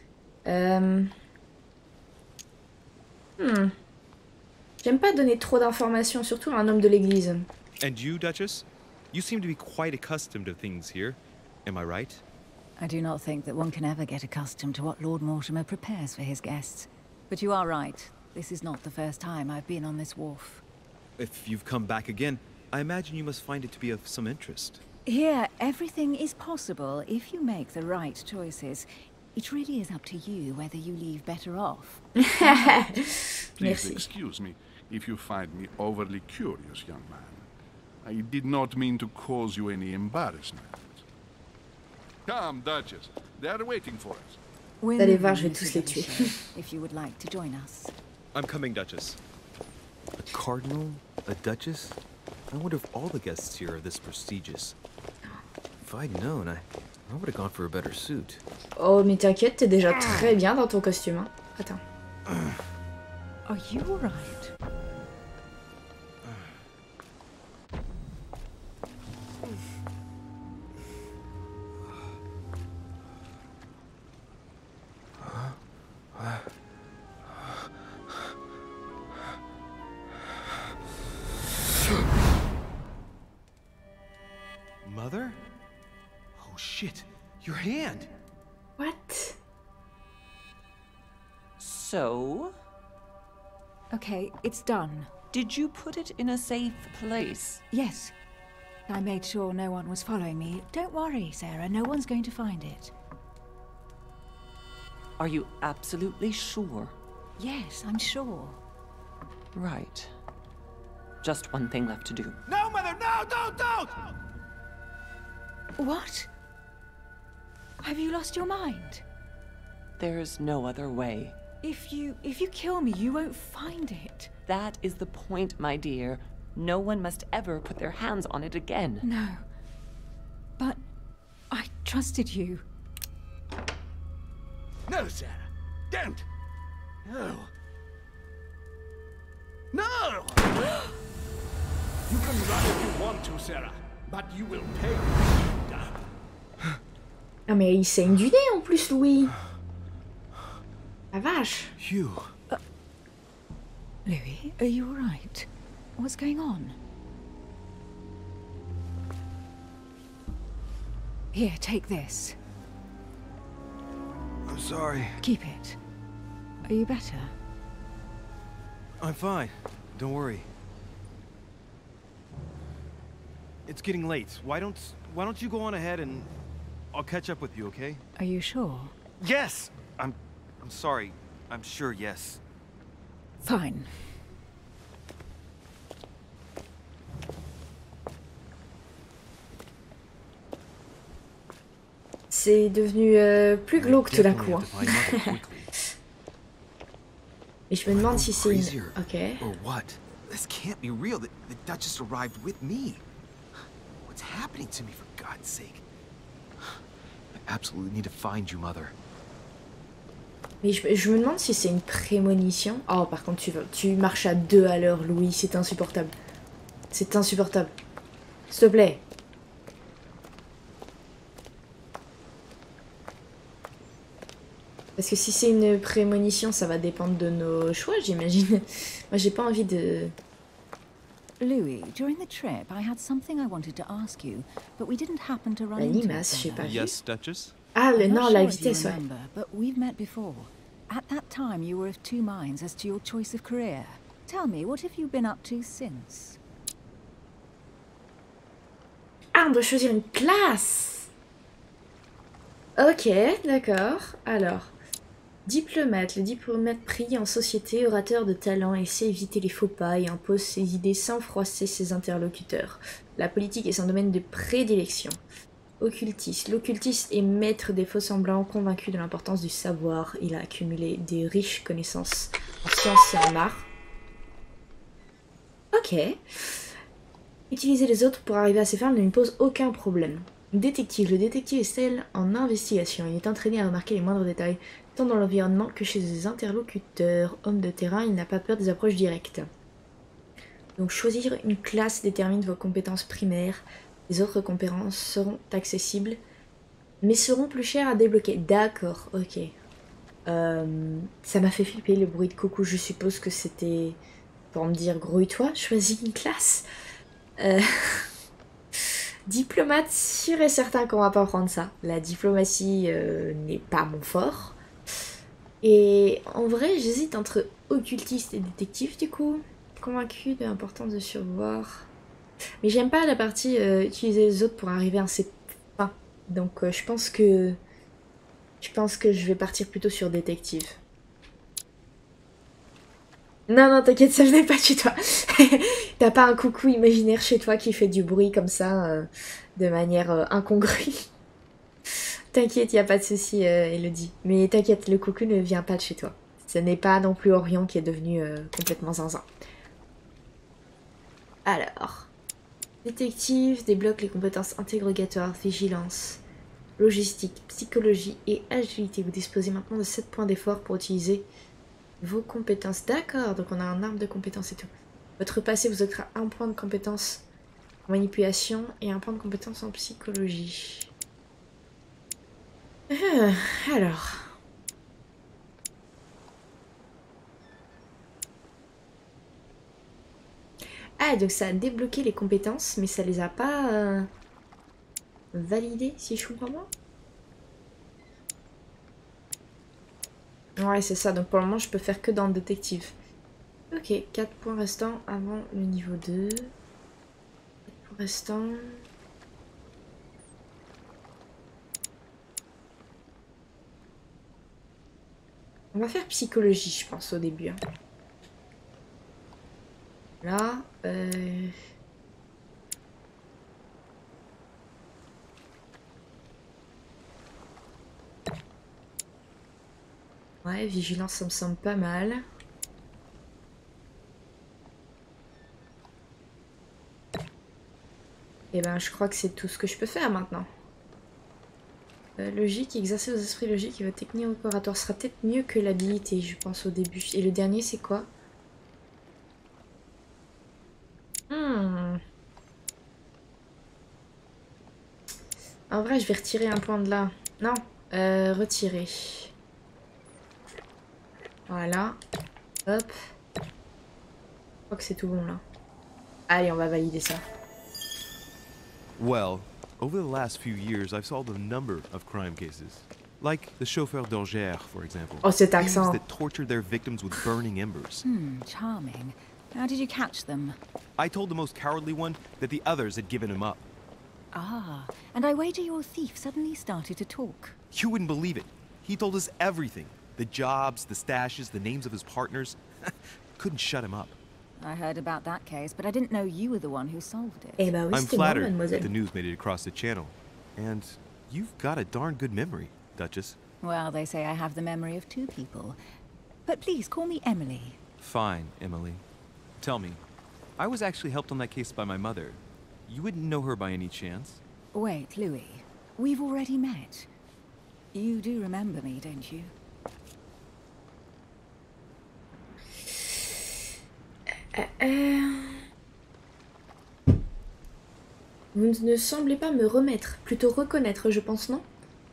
J'aime pas donner trop d'informations, surtout à un homme de l'église. And you, Duchess? You seem to be quite accustomed to things here. Am I right? I do not think that one can ever get accustomed to what Lord Mortimer prepares for his guests. But you are right. This is not the first time I've been on this wharf. If you've come back again, I imagine you must find it to be of some interest. Here, everything is possible if you make the right choices. It really is up to you whether you leave better off. Please Merci. excuse me if you find me overly curious, young man. I did not mean to cause you any embarrassment. Come, Duchess. They are waiting for us. We'll allez move voir, on je vais to tous les the tuer. show, if you would like to join us. I'm coming, Duchess. A cardinal? A duchess? I wonder if all the guests here are this prestigious. If I'd known, I would have gone for a better suit. Oh, mais t'inquiète, t'es déjà très bien dans ton costume. Hein. Attends. Are you alright? Mother? Oh shit, your hand! What? So, Okay, it's done. did you put it in a safe place? Yes. I made sure no one was following me. Don't worry, Sarah, no one's going to find it. Are you absolutely sure? Yes, I'm sure. Right. Just one thing left to do. No, Mother, no, don't! What? Have you lost your mind? There's no other way. If you kill me, you won't find it. That is the point, my dear. No one must ever put their hands on it again. No. But I trusted you. No, Sarah. Don't. No. No! You can run if you want to, Sarah, but you will pay. Ah mais il saigne du nez en plus, Louis. La vache. Hugh. Louis, are you alright? What's going on? Here, take this. I'm sorry. Keep it. Are you better? I'm fine. Don't worry. It's getting late. Why don't you go on ahead and I'll catch up with you, okay? Are you sure? Yes. I'm sorry. I'm sure, yes. Fine. C'est devenu plus glauque tout d'un coup. Hein. Et je me demande si c'est une... Ok. Or what? This can't be real. The Duchess arrived with me. What's happening to me, for God's sake? I absolutely need to find you, Mother. Mais je me demande si c'est une prémonition. Oh, par contre, tu marches à 2 à l'heure, Louis. C'est insupportable. C'est insupportable. S'il te plaît. Parce que si c'est une prémonition, ça va dépendre de nos choix, j'imagine. Moi, j'ai pas envie de... Louis, during the trip, I had something I wanted to ask you, but we didn't happen to run La into limace, each j'ai other. pas vu. Yes, Duchess? Ah, I'm not non, la sure if you vitesse, ouais. remember, but we've met before. At that time, you were of two minds as to your choice of career. Tell me, what have you been up to since? Ah, on doit choisir une classe. Ok, d'accord. Alors, diplomate. Le diplomate prie en société, orateur de talent, essaie d'éviter les faux pas et impose ses idées sans froisser ses interlocuteurs. La politique est son domaine de prédilection. Occultiste. L'occultiste est maître des faux semblants, convaincu de l'importance du savoir. Il a accumulé des riches connaissances en sciences et en art. Ok. Utiliser les autres pour arriver à ses fins ne lui pose aucun problème. Détective. Le détective est celle en investigation. Il est entraîné à remarquer les moindres détails, tant dans l'environnement que chez ses interlocuteurs. Homme de terrain, il n'a pas peur des approches directes. Donc choisir une classe détermine vos compétences primaires. Les autres compétences seront accessibles, mais seront plus chères à débloquer. D'accord, ok. Ça m'a fait flipper le bruit de coucou. Je suppose que c'était pour me dire grouille-toi, choisis une classe. Diplomate, sûr et certain qu'on va pas prendre ça. La diplomatie n'est pas mon fort. Et en vrai, j'hésite entre occultiste et détective du coup. Convaincu de l'importance de survoir. Mais j'aime pas la partie utiliser les autres pour arriver à ses fins. Donc je pense que je vais partir plutôt sur détective. Non, non, t'inquiète, ça venait pas de chez toi. T'as pas un coucou imaginaire chez toi qui fait du bruit comme ça, de manière incongrue. T'inquiète, y a pas de souci, Elodie. Mais t'inquiète, le coucou ne vient pas de chez toi. Ce n'est pas non plus Orion qui est devenu complètement zinzin. Alors, détective débloque les compétences interrogatoires, vigilance, logistique, psychologie et agilité. Vous disposez maintenant de 7 points d'effort pour utiliser vos compétences. D'accord, donc on a un arbre de compétences et tout. Votre passé vous offrira 1 point de compétence en manipulation et 1 point de compétence en psychologie. Alors... Ah, donc ça a débloqué les compétences, mais ça les a pas validées, si je comprends bien. Ouais, c'est ça. Donc pour le moment, je peux faire que dans le détective. Ok, 4 points restants avant le niveau 2. 4 points restants. On va faire psychologie, je pense, au début. Hein. Là, ouais, vigilance, ça me semble pas mal. Et ben, je crois que c'est tout ce que je peux faire maintenant. Logique, exercer aux esprits logiques et votre technique opératoire sera peut-être mieux que l'habilité, je pense, au début. Et le dernier, c'est quoi? En vrai, je vais retirer un point de là. Non, retirer. Voilà. Hop. Je crois que c'est tout bon là. Allez, on va valider ça. Well, over the last few years, I've solved a number of crime cases. Like the chauffeur d'Angers, for example. Oh, cet Thieves accent. that tortured their victims with burning embers. Charming. How did you catch them? I told the most cowardly one that the others had given him up. Ah, and I wager your thief suddenly started to talk. You wouldn't believe it. He told us everything. The jobs, the stashes, the names of his partners. Couldn't shut him up. I heard about that case, but I didn't know you were the one who solved it. Eh bah oui, I'm c'était moi, flattered that mademoiselle. the news made it across the channel. And you've got a darn good memory, Duchess. Well, they say I have the memory of two people. But please call me Emily. Fine, Emily. Tell me, I was actually helped on that case by my mother. You wouldn't know her by any chance? Wait, Louis. We've already met. You do remember me, don't you? Vous ne semblez pas me remettre, plutôt reconnaître, je pense, non?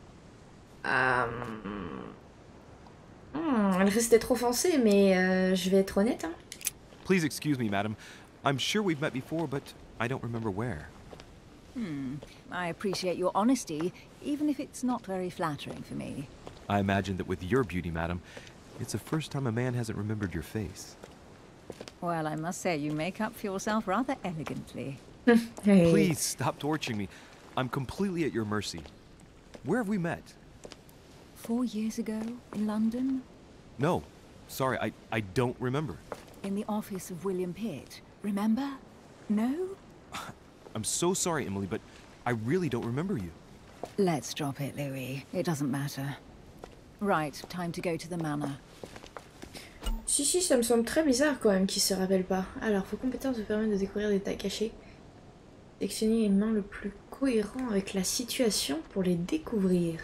Elle risque d'être offensée, mais je vais être honnête. Hein. Please excuse me, madam. I'm sure we've met before, but I don't remember where. I appreciate your honesty, even if it's not very flattering for me. I imagine that with your beauty, madam, it's the first time a man hasn't remembered your face. Well, I must say you make up for yourself rather elegantly. Hey. Please stop torturing me. I'm completely at your mercy. Where have we met? 4 years ago, in London, No. Sorry, I don't remember. in the office of William Pitt. Remember? No? I'm so sorry, Emily, but I really don't remember you. Let's drop it, Louis. It doesn't matter. Right, time to go to the manor. Si, ça me semble très bizarre quand même qu'il se rappelle pas. Alors, vos compétences vous permettent de découvrir des détails cachés. Sélectionnez les mains le plus cohérent avec la situation pour les découvrir.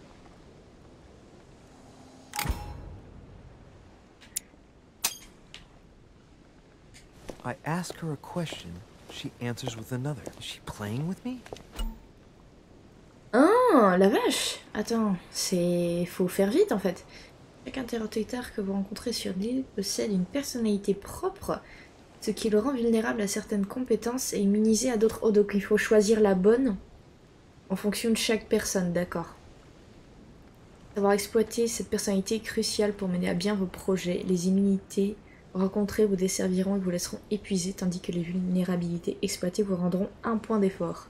I ask her a question, she answers with another. Is she playing with me? Ah, la vache! Attends, faut faire vite en fait. Chaque interlocuteur que vous rencontrez sur l'île possède une personnalité propre, ce qui le rend vulnérable à certaines compétences et immunisé à d'autres. Oh, donc il faut choisir la bonne en fonction de chaque personne, d'accord. Savoir exploiter cette personnalité est crucial pour mener à bien vos projets. Les immunités rencontrées vous desserviront et vous laisseront épuisé, tandis que les vulnérabilités exploitées vous rendront un point d'effort.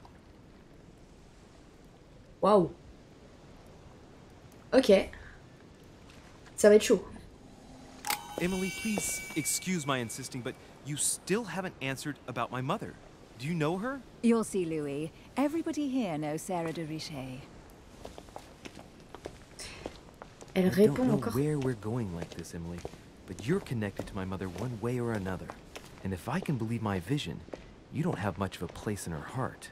Waouh! Ok. Ça va être chaud. Emily, please excuse my insisting, but you still haven't answered about my mother. Do you know her? You'll see, Louis. Everybody here knows Sarah de Richet. Elle I répond don't know encore. where we're going like this, Emily, but you're connected to my mother one way or another. And if I can believe my vision, you don't have much of a place in her heart.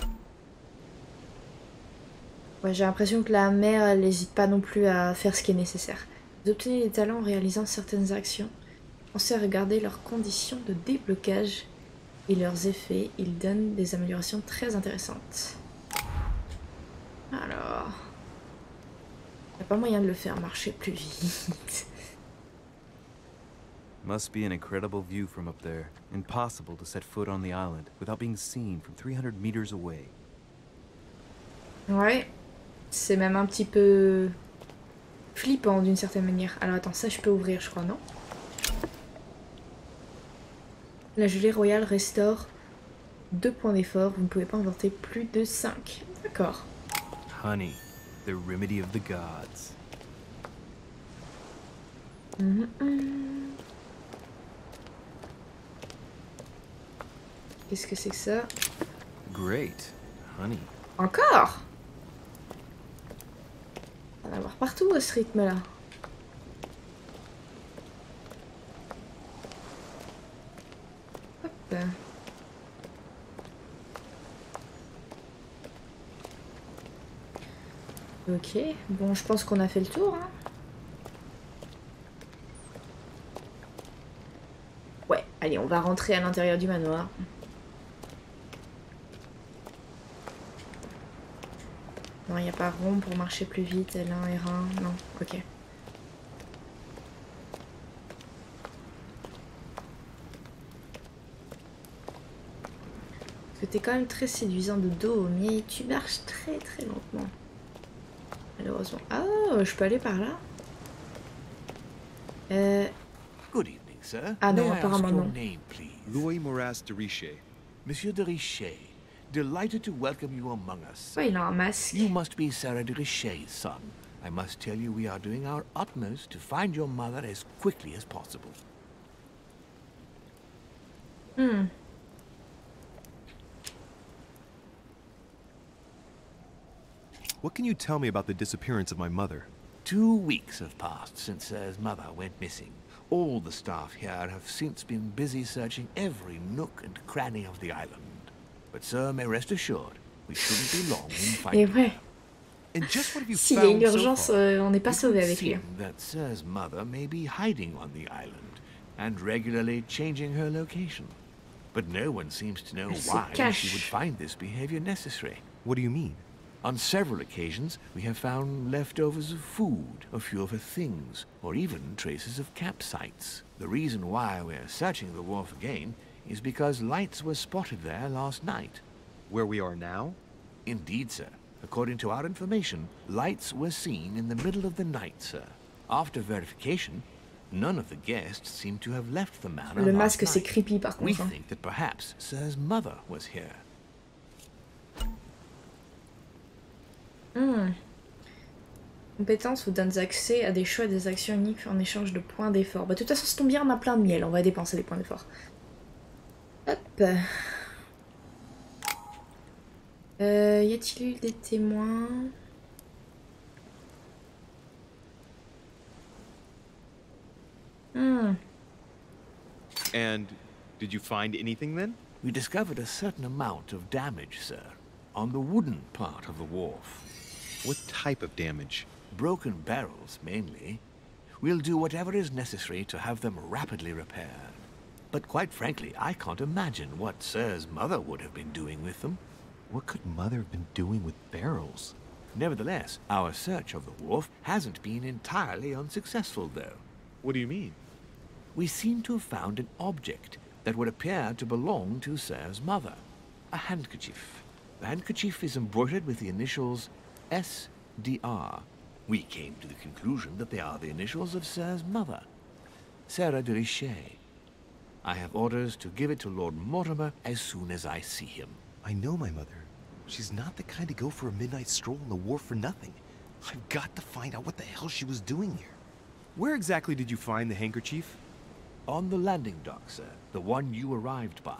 Ouais, j'ai l'impression que la mère, elle n'hésite pas non plus à faire ce qui est nécessaire. Vous obtenez des talents en réalisant certaines actions. Pensez à regarder leurs conditions de déblocage et leurs effets. Ils donnent des améliorations très intéressantes. Alors... Il n'y a pas moyen de le faire marcher plus vite. Must be an incredible view from up there. Impossible to set foot on the island without being seen from 300 meters away. Ouais. C'est même un petit peu... flippant d'une certaine manière. Alors attends, ça je peux ouvrir je crois, non? La gelée royale restaure 2 points d'effort. Vous ne pouvez pas inventer plus de 5. D'accord. Honey, the remedy of the gods. Qu'est-ce que c'est que ça? Great, honey. Encore? On va en avoir partout à ce rythme-là. Hop. Ok, bon, je pense qu'on a fait le tour. Hein. Ouais, allez, on va rentrer à l'intérieur du manoir. Non, il n'y a pas rond pour marcher plus vite, L1, R1, non, ok. Parce que t'es quand même très séduisant de dos, mais tu marches très très lentement. Malheureusement. Ah, je peux aller par là? Good evening, sir. Ah non, May I ask apparemment your non. name, please? Louis Moras de Richer. Monsieur de Richer. Delighted to welcome you among us. Ouais, il a un masque. You must be Sarah de Richet's son. I must tell you we are doing our utmost to find your mother as quickly as possible. Hmm. What can you tell me about the disappearance of my mother? 2 weeks have passed since Sir's mother went missing. All the staff here have since been busy searching every nook and cranny of the island. But Sir may rest assured, we shouldn't be long in Et finding ouais, her. And just what have you s'il y a une found so urgence, far? on n'est pas It sauvé would avec lui. seem that Sir's mother may be hiding on the island and regularly changing her location. But no one seems to know Elle se why cache. she would find this behavior necessary. What do you mean? On several occasions, we have found leftovers of food, a few of her things, or even traces of campsites. The reason why we're searching the wharf again is because lights were spotted there last night. Where we are now? Indeed, sir. According to our information, lights were seen in the middle of the night, sir. After verification, none of the guests seem to have left the manor Le last masque, c'est night. creepy par We contre. Hein. think that perhaps Sir's mother was here. Compétences vous donnent accès à des choix et des actions uniques en échange de points d'effort. Bah, de toute façon, ça tombe bien, on a plein de miel, on va dépenser des points d'effort. Hop. Y a-t-il eu des témoins? And did you find anything then? We discovered a certain amount of damage, sir, on the wooden part of the wharf. What type of damage? Broken barrels, mainly. We'll do whatever is necessary to have them rapidly repaired. But quite frankly, I can't imagine what Sir's mother would have been doing with them. What could Mother have been doing with barrels? Nevertheless, our search of the wharf hasn't been entirely unsuccessful, though. What do you mean? We seem to have found an object that would appear to belong to Sir's mother. A handkerchief. The handkerchief is embroidered with the initials SDR. We came to the conclusion that they are the initials of Sir's mother, Sarah de Richer. I have orders to give it to Lord Mortimer as soon as I see him. I know my mother. She's not the kind to go for a midnight stroll on the wharf for nothing. I've got to find out what the hell she was doing here. Where exactly did you find the handkerchief? On the landing dock, sir. The one you arrived by.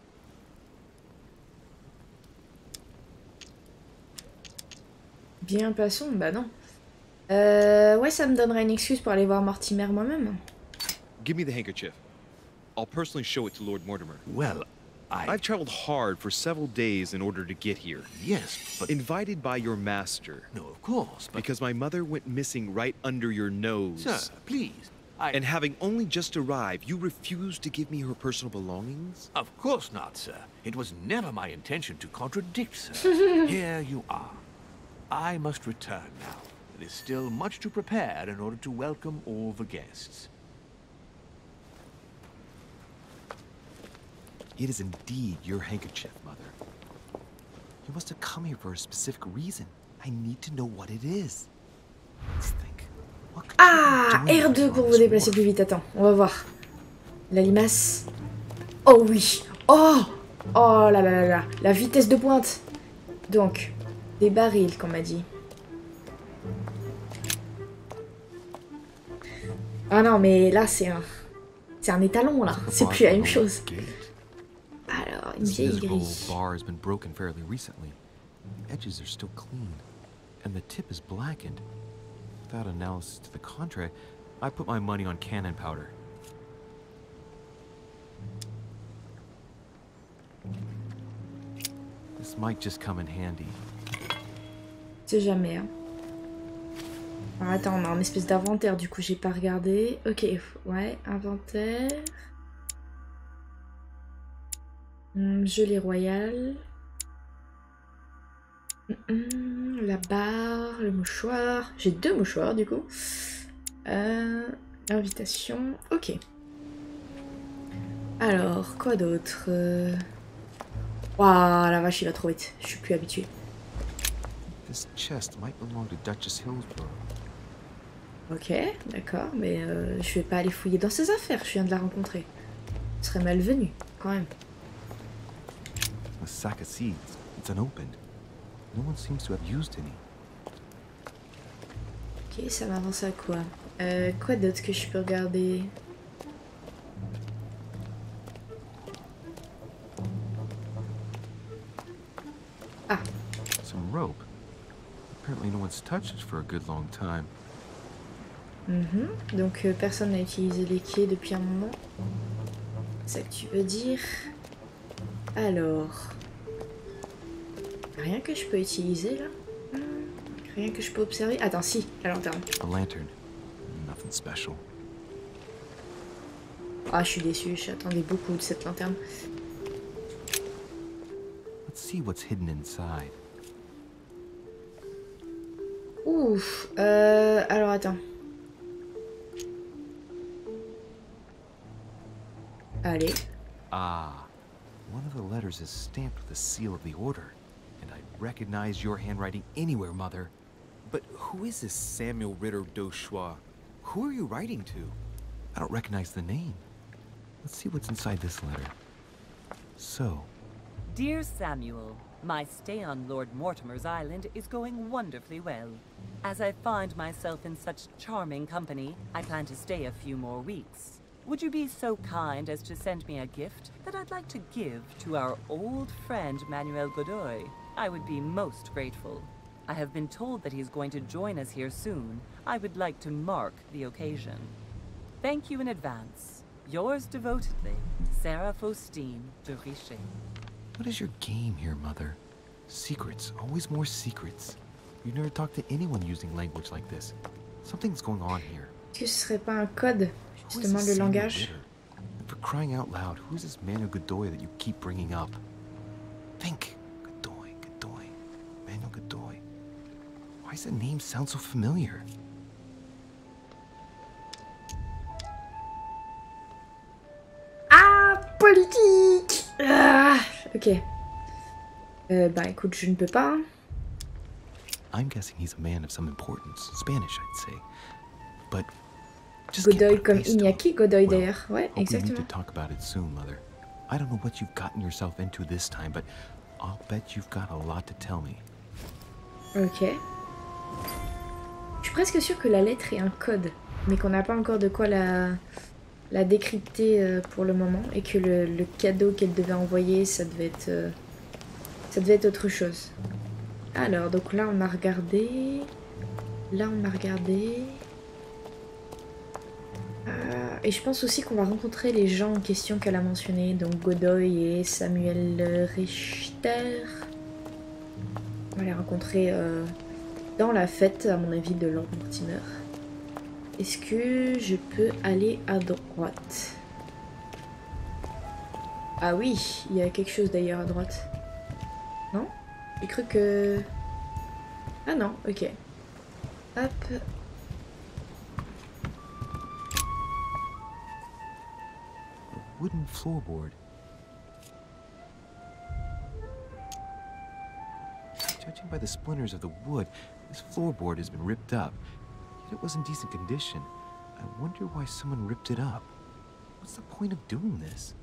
Bien, passons. Bah non. Ouais, ça me donnerait une excuse pour aller voir Mortimer moi-même. Give me the handkerchief. I'll personally show it to Lord Mortimer. Well, I've traveled hard for several days in order to get here. Yes, but... Invited by your master. No, of course, but... Because my mother went missing right under your nose. Sir, please. And having only just arrived, you refused to give me her personal belongings? Of course not, sir. It was never my intention to contradict, sir. Here you are. I must return now. There is still much to prepare in order to welcome all the guests. It is indeed your handkerchief, Mother. You must have come here for a specific reason. I need to know what it is. Let's think. What could Ah, you be doing R2 on pour vous this déplacer wharf? plus vite. Attends, on va voir. La limace. Oh oui. Oh. Oh là là là là. La vitesse de pointe. Donc, des barils, qu'on m'a dit. Ah non, mais là, c'est un étalon, là. C'est plus la même chose. Alors, une This vieille miserable grille. bar has been broken fairly recently. The edges are still clean, and the tip is blackened. Without analysis to the contrary, I put my money on cannon powder. This might just come in handy. C'est jamais, hein. Alors, attends, on a un espèce d'inventaire, du coup j'ai pas regardé. Ok, ouais, inventaire. Gelée royale. La barre, le mouchoir. J'ai 2 mouchoirs du coup. Invitation. Ok. Alors, quoi d'autre? Waouh, la vache, il va trop vite. Je suis plus habituée. This chest might belong to Duchess Hillsborough. Ok, d'accord, mais je vais pas aller fouiller dans ses affaires, je viens de la rencontrer. Ce serait malvenu, quand même. A sack of seeds. It's unopened. No one seems to have used any. Ok, ça m'avance à quoi? Quoi d'autre que je peux regarder? Ah, Some rope. Apparently no one's touched it for a good long time. donc personne n'a utilisé les quais depuis un moment. C'est ça que tu veux dire? Alors... Rien que je peux utiliser là? Rien que je peux observer? Attends, si, la lanterne. A lantern. Nothing special. Ah, je suis déçue, j'attendais beaucoup de cette lanterne. Let's see what's hidden inside. Ouf, alors attends. Allez. Ah, one of the letters is stamped with the seal of the Order. And I recognize your handwriting anywhere, Mother. But who is this Samuel Ritter d'Auchois? Who are you writing to? I don't recognize the name. Let's see what's inside this letter. So, Dear Samuel, my stay on Lord Mortimer's island is going wonderfully well. As I find myself in such charming company, I plan to stay a few more weeks. Would you be so kind as to send me a gift that I'd like to give to our old friend Manuel Godoy? I would be most grateful. I have been told that he's going to join us here soon. I would like to mark the occasion. Thank you in advance. Yours devotedly, Sarah Faustine de Richer. what is your game here, Mother? Secrets, always more secrets. You never talk to anyone using language like this. Something's going on here. Est-ce que ce serait pas un code? Who is Justement, this le Samuel langage. Ritter? And for crying out loud, who is this Manuel Godoy that you keep bringing up? Think. Godoy, Godoy. Manuel Godoy. Why does that name sound so familiar? Ah, politique. Ah, ok. Bah écoute, je ne peux pas. I'm guessing he's a man of some importance. Spanish, I'd say. But just can't Godoy put a comme face to it. Iñaki Godoy Well, d'ailleurs. Ouais, hope we need to exactement. talk about it soon, Mother. I don't know what you've gotten yourself into this time, but I'll bet you've got a lot to tell me. Ok. Je suis presque sûre que la lettre est un code, mais qu'on n'a pas encore de quoi la décrypter pour le moment, et que le cadeau qu'elle devait envoyer, ça devait être autre chose. Alors, donc là on a regardé, là on a regardé, et je pense aussi qu'on va rencontrer les gens en question qu'elle a mentionnés, donc Godoy et Samuel Richter. On va les rencontrer dans la fête, à mon avis, de Lord Mortimer. Est-ce que je peux aller à droite? Ah oui, il y a quelque chose d'ailleurs à droite. Non? J'ai cru que... Ah non, ok. Hop. A wooden floorboard. Judging by the splinters of the wood, this floorboard has been ripped up. Yet it was in decent condition. I wonder why someone ripped it up. What's the point of doing this?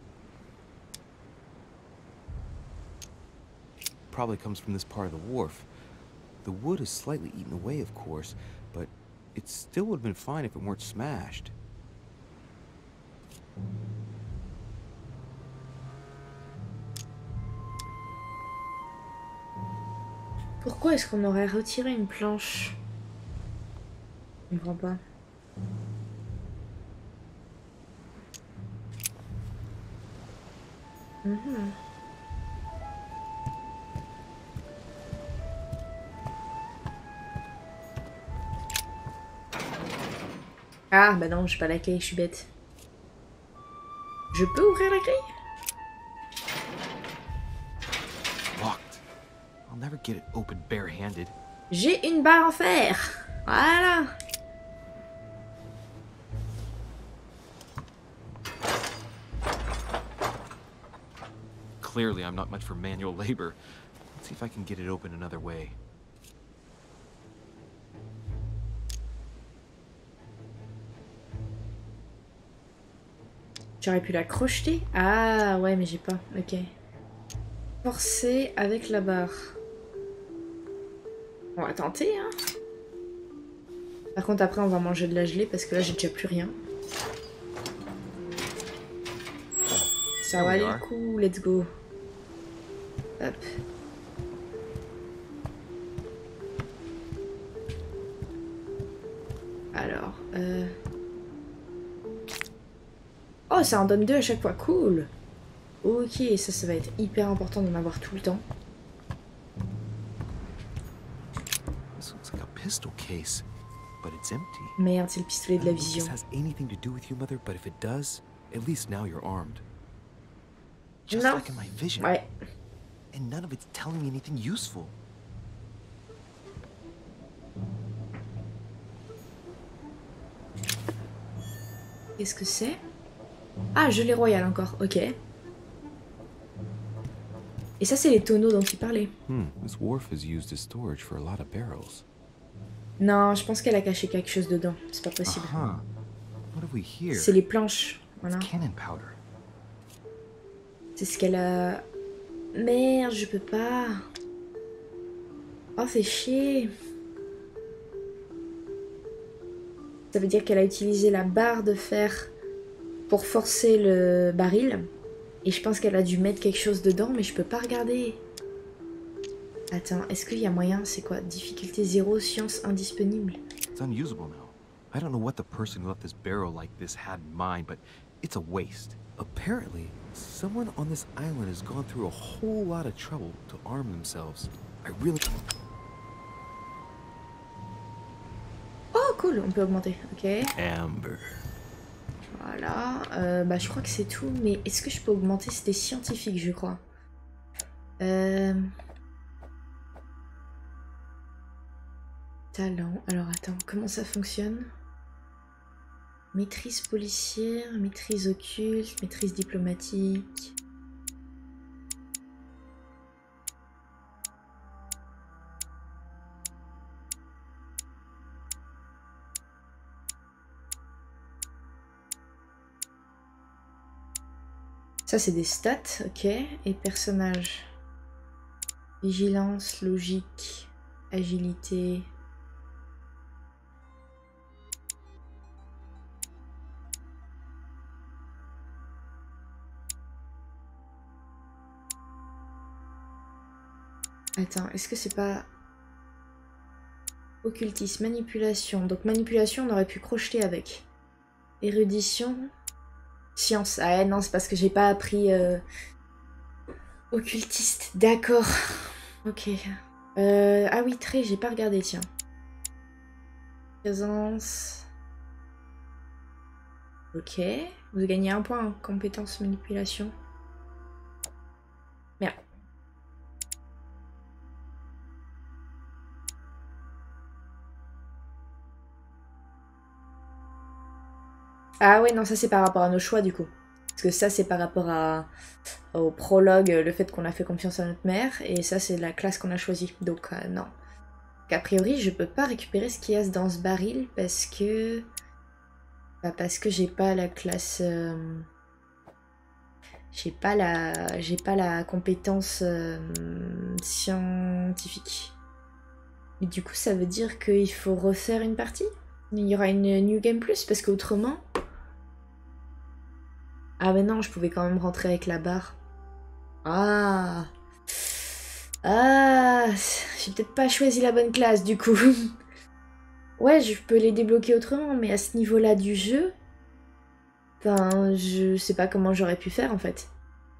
Probably comes from this part of the wharf. The wood is slightly eaten away, of course, but it still would have been fine if it weren't smashed. Pourquoi est-ce qu'on aurait retiré une planche? Je comprends pas. Mhm. Ah, bah non, j'ai pas la clé, je suis bête. Je peux ouvrir la grille? Locked. I'll never get it open bare-handed. J'ai une barre en fer. Voilà. Clearly, I'm not much for manual labor. Let's see if I can get it open another way. J'aurais pu la crocheter. Ah ouais, mais j'ai pas. Ok. Forcer avec la barre. On va tenter, hein. Par contre, après, on va manger de la gelée parce que là, j'ai déjà plus rien. Ça va aller le coup, let's go. Hop. Alors, oh, ça en donne 2 à chaque fois, cool. Ok, ça va être hyper important d'en avoir tout le temps. This looks like a pistol case, but it's empty. Merde, c'est le pistolet de la I don't know if vision. this has anything to do with you, Mother, but if it does, at least now you're armed. Just Non. like in my vision. Ouais. And none of it's telling me anything useful. Qu'est-ce que c'est? Ah, gelée royale encore, ok. Et ça, c'est les tonneaux dont il parlait. This wharf is used as storage for a lot of barrels. Non, je pense qu'elle a caché quelque chose dedans. C'est pas possible. What have we here? C'est les planches. Voilà. Cannon powder. C'est ce qu'elle a... Merde, je peux pas. Oh, fait chier. Ça veut dire qu'elle a utilisé la barre de fer pour forcer le baril. Et je pense qu'elle a dû mettre quelque chose dedans, mais je peux pas regarder. Attends, est-ce qu'il y a moyen? C'est quoi? Difficulté 0, science indisponible. It's unusable now. I don't know what the person who left this barrel like this had in mind, but it's a waste. Apparently, someone on this island has gone through a whole lot of trouble to arm themselves. I really... Oh, cool, on peut augmenter. Ok. Amber. Voilà. Bah, je crois que c'est tout, mais est-ce que je peux augmenter? C'était scientifique, je crois. Talent. Alors, attends, comment ça fonctionne? Maîtrise policière, maîtrise occulte, maîtrise diplomatique. Ça, c'est des stats, ok. Et personnage. Vigilance, logique, agilité. Attends, est-ce que c'est pas... Occultisme, manipulation. Donc manipulation, on aurait pu crocheter avec. Érudition. Science. Ah non, c'est parce que j'ai pas appris... Occultiste, d'accord. Ok. Ah oui, trait, j'ai pas regardé, tiens. Présence... Ok. Vous gagnez 1 point en compétence manipulation. Merde. Ah ouais, non, ça c'est par rapport à nos choix du coup. Parce que ça c'est par rapport au prologue, le fait qu'on a fait confiance à notre mère. Et ça c'est la classe qu'on a choisie. Donc non. Donc, a priori je peux pas récupérer ce qu'il y a dans ce baril parce que... Bah, parce que j'ai pas la classe... J'ai pas la compétence scientifique. Et du coup ça veut dire qu'il faut refaire une partie? Il y aura une New Game Plus parce qu'autrement... Ah mais non, je pouvais quand même rentrer avec la barre. Ah. Ah. J'ai peut-être pas choisi la bonne classe du coup. Ouais, je peux les débloquer autrement, mais à ce niveau-là du jeu... Enfin, je sais pas comment j'aurais pu faire en fait.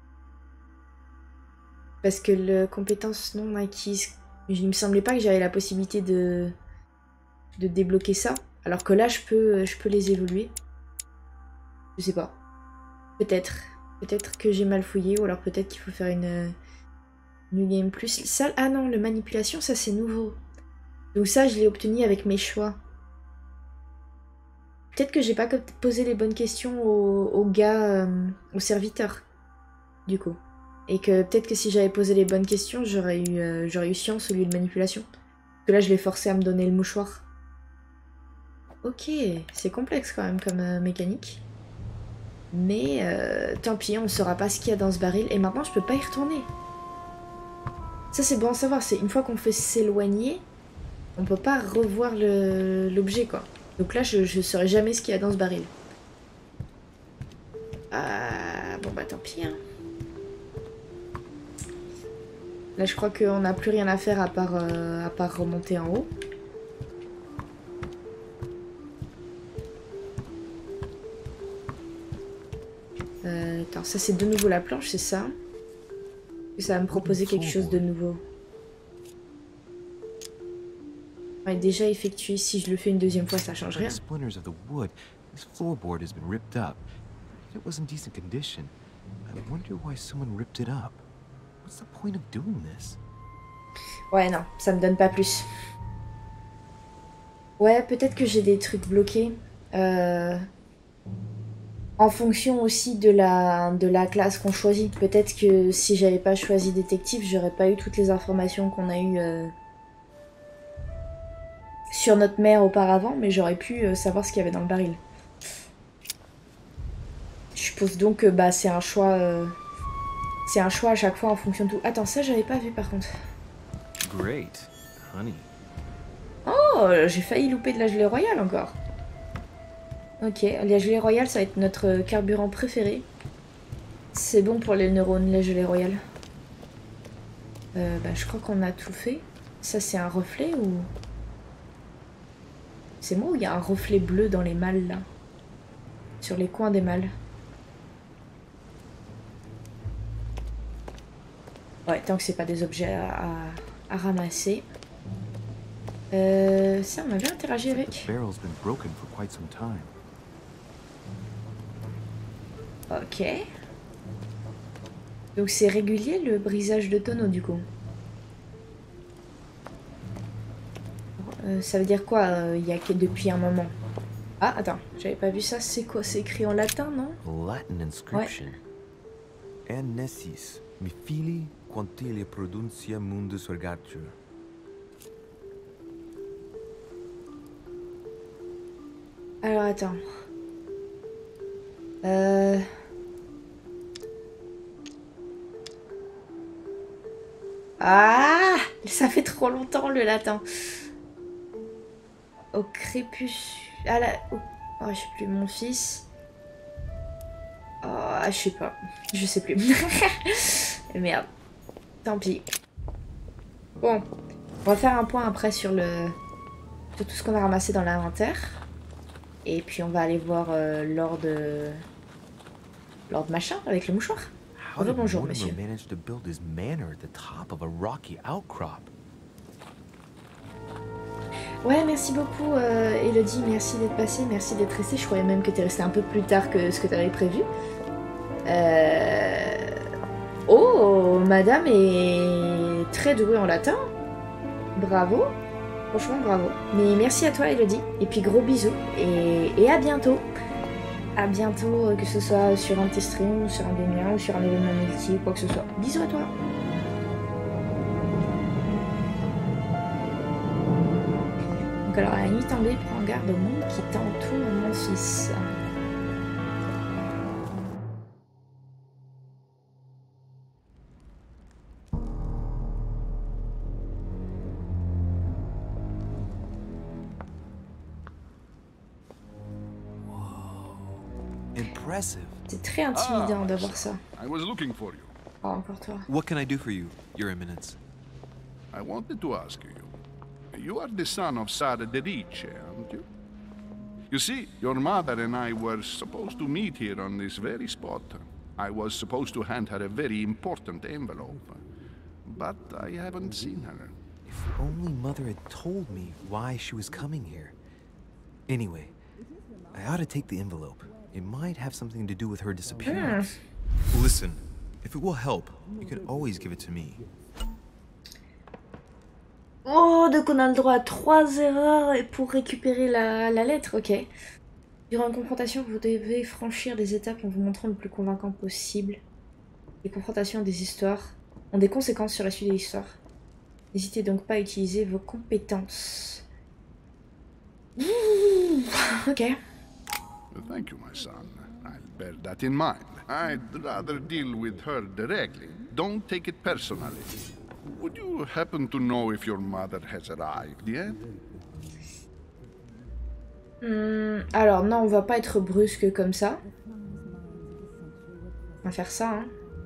Parce que le compétence non acquise... Il me semblait pas que j'avais la possibilité de débloquer ça. Alors que là, je peux les évoluer. Je sais pas. Peut-être. Peut-être que j'ai mal fouillé, ou alors peut-être qu'il faut faire une New Game Plus. Ça, ah non, le manipulation, ça c'est nouveau. Donc ça, je l'ai obtenu avec mes choix. Peut-être que j'ai pas posé les bonnes questions au gars, au serviteur, du coup. Et que peut-être que si j'avais posé les bonnes questions, j'aurais eu science au lieu de manipulation. Parce que là, je l'ai forcé à me donner le mouchoir. Ok, c'est complexe quand même comme mécanique. Mais tant pis, on ne saura pas ce qu'il y a dans ce baril. Et maintenant, je peux pas y retourner. Ça, c'est bon à savoir. C'est une fois qu'on fait s'éloigner, on peut pas revoir l'objet, quoi. Donc là, je saurai jamais ce qu'il y a dans ce baril. Bon bah tant pis, hein. Là, je crois qu'on n'a plus rien à faire à part remonter en haut. Attends, ça c'est de nouveau la planche, c'est ça? Ça va me proposer quelque chose de nouveau. Ouais, déjà effectué, si je le fais une deuxième fois, ça change rien. Ouais, non, ça me donne pas plus. Ouais, peut-être que j'ai des trucs bloqués. En fonction aussi de la classe qu'on choisit. Peut-être que si j'avais pas choisi détective, j'aurais pas eu toutes les informations qu'on a eues sur notre mère auparavant, mais j'aurais pu savoir ce qu'il y avait dans le baril. Je suppose donc que bah, c'est un choix à chaque fois en fonction de tout. Attends, ça j'avais pas vu par contre. Great, honey. Oh, j'ai failli louper de la gelée royale encore. Ok, la gelée royale, ça va être notre carburant préféré. C'est bon pour les neurones, la gelée royale. Bah, je crois qu'on a tout fait. Ça, c'est un reflet ou... C'est moi ou il y a un reflet bleu dans les malles, là? Sur les coins des malles. Ouais, tant que c'est pas des objets à ramasser. Ça, on avait interagi avec. Ok. Donc c'est régulier le brisage de tonneaux du coup. Ça veut dire quoi il y a que depuis un moment? Ah attends, j'avais pas vu ça, c'est quoi? C'est écrit en latin, non? Latin inscription. En nessis, mi fili quantile produncia mundus ergatur. Alors attends. Ah, ça fait trop longtemps le latin. Au crépus... Ah là... Oh, je sais plus, mon fils... Oh, je sais pas. Je sais plus. Merde. Tant pis. Bon. On va faire un point après sur tout ce qu'on a ramassé dans l'inventaire. Et puis on va aller voir Lord Machin avec le mouchoir. Bonjour monsieur. Ouais, merci beaucoup Elodie, merci d'être passée, merci d'être restée. Je croyais même que t'es restée un peu plus tard que ce que t'avais prévu. Oh, madame est très douée en latin. Bravo. Franchement, bravo. Mais merci à toi, Elodie. Et puis, gros bisous. Et à bientôt. À bientôt, que ce soit sur un de tes streams, ou sur un des miens, ou sur un événement multi, ou quoi que ce soit. Bisous à toi. Donc alors, la nuit tombée, prends garde au monde qui t'entoure, mon fils. C'est très intimidant d'avoir ça. I was looking for you. Oh, encore toi. What can I do for you, Your Eminence? I wanted to ask you. You are the son of Sara de Ricci, aren't you? You see, your mother and I were supposed to meet here on this very spot. I was supposed to hand her a very important envelope. But I haven't seen her. If only Mother had told me why she was coming here. Anyway, I ought to take the envelope. It might have something to do with her disappearance. Listen, if it will help, you can always give it to me. Oh, donc on a le droit à 3 erreurs pour récupérer la lettre, ok. Durant une confrontation, vous devez franchir des étapes en vous montrant le plus convaincant possible. Les confrontations des histoires ont des conséquences sur la suite de l'histoire. N'hésitez donc pas à utiliser vos compétences. Ok. Thank you, my son. I'll bear that in mind. I'd rather deal with her directly. Don't take it personally. Would you happen to know if your mother has arrived yet? Alors non, on va pas être brusque comme ça. On va faire ça, hein.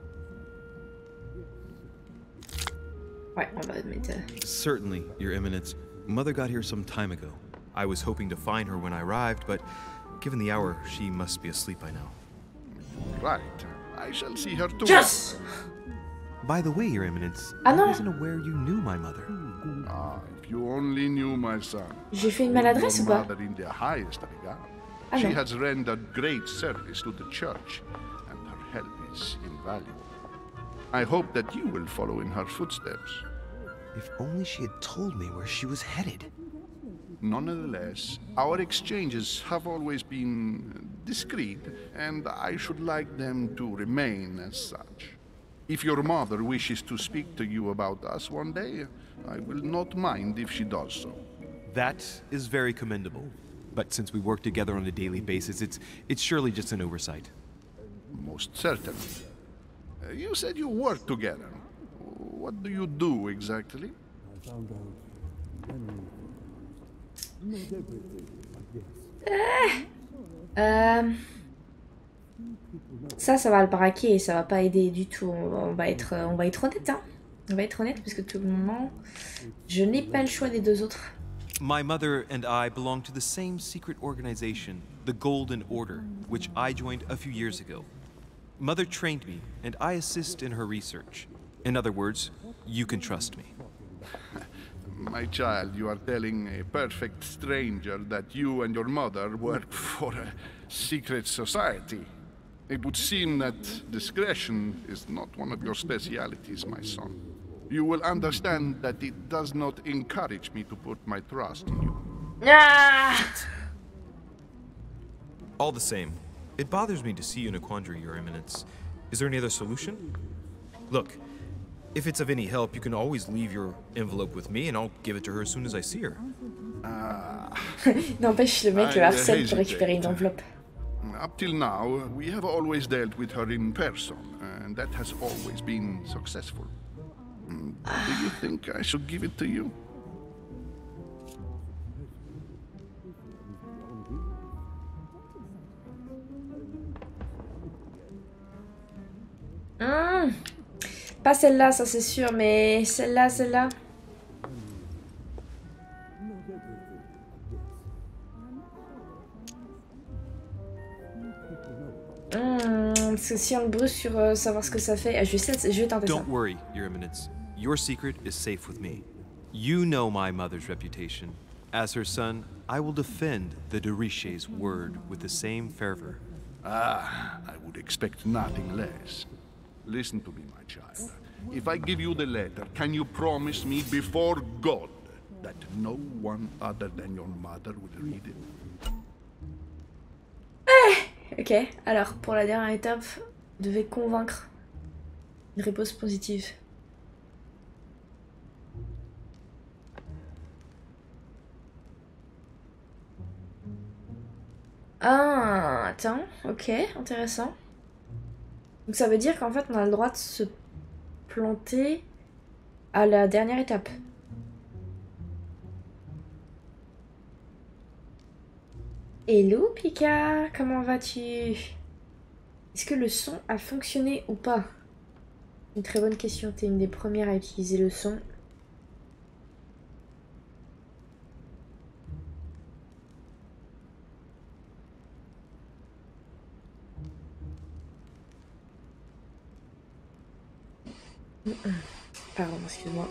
Ouais, on va mettre... Certainly, Your Eminence. Mother got here some time ago. I was hoping to find her when I arrived, but given the hour, she must be asleep by now. Right. I shall see her tomorrow. Yes! By the way, Your Eminence, Ah I non. wasn't aware you knew my mother. Ah, if you only knew, my son. J'ai fait une maladresse ou Your pas? mother in the highest regard. Ah She non. has rendered great service to the church, and her help is invaluable. I hope that you will follow in her footsteps. If only she had told me where she was headed. Nonetheless, our exchanges have always been discreet, and I should like them to remain as such. If your mother wishes to speak to you about us one day, I will not mind if she does so. That is very commendable. But since we work together on a daily basis, it's surely just an oversight. Most certainly. You said you work together. What do you do exactly? Ça va le braquer et ça va pas aider du tout. On va être honnête, hein. On va être honnête parce que tout le moment, je n'ai pas le choix des deux autres. My mother and I belong to the same secret organization, the Golden Order, which I joined a few years ago. Mother trained me, and I assist in her research. In other words, you can trust me. My child, you are telling a perfect stranger that you and your mother work for a secret society. It would seem that discretion is not one of your specialities, my son. You will understand that it does not encourage me to put my trust in you. Ah! All the same, it bothers me to see you in a quandary, Your Eminence. Is there any other solution? Look, if it's of any help, you can always leave your envelope with me and I'll give it to her as soon as I see her. N'empêche, le mec le harcèle pour récupérer une enveloppe. Up till now, we have always dealt with her in person, and that has always been successful. Do you think I should give it to you? Pas celle-là, ça c'est sûr, mais celle-là. Parce que si on le brûle sur savoir ce que ça fait, je vais tenter ça. Don't worry, Your Eminence. Your secret is safe with me. You know my mother's reputation. As her son, I will defend the de Richet's word with the same fervor. Ah, I would expect nothing less. Listen to me, my child. If I give you the letter, can you promise me before God that no one other than your mother will read it? Ok, alors pour la dernière étape, vous devez convaincre une réponse positive. Ah, attends, ok, intéressant. Donc ça veut dire qu'en fait on a le droit de se planter à la dernière étape. Hello Pika, comment vas-tu? Est-ce que le son a fonctionné ou pas? Une très bonne question, t'es une des premières à utiliser le son. Pardon, excuse-moi.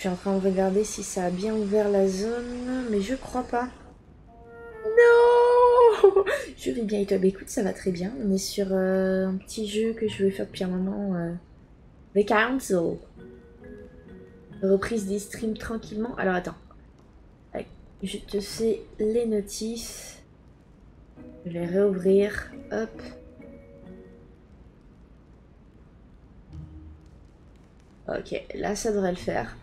Je suis en train de regarder si ça a bien ouvert la zone, mais je crois pas. Non. Je vais bien et toi? Bah écoute, ça va très bien. On est sur un petit jeu que je veux faire depuis un moment. The Council. Reprise des streams tranquillement. Alors attends. Je te fais les notifs. Je vais réouvrir. Hop. Ok, là ça devrait le faire.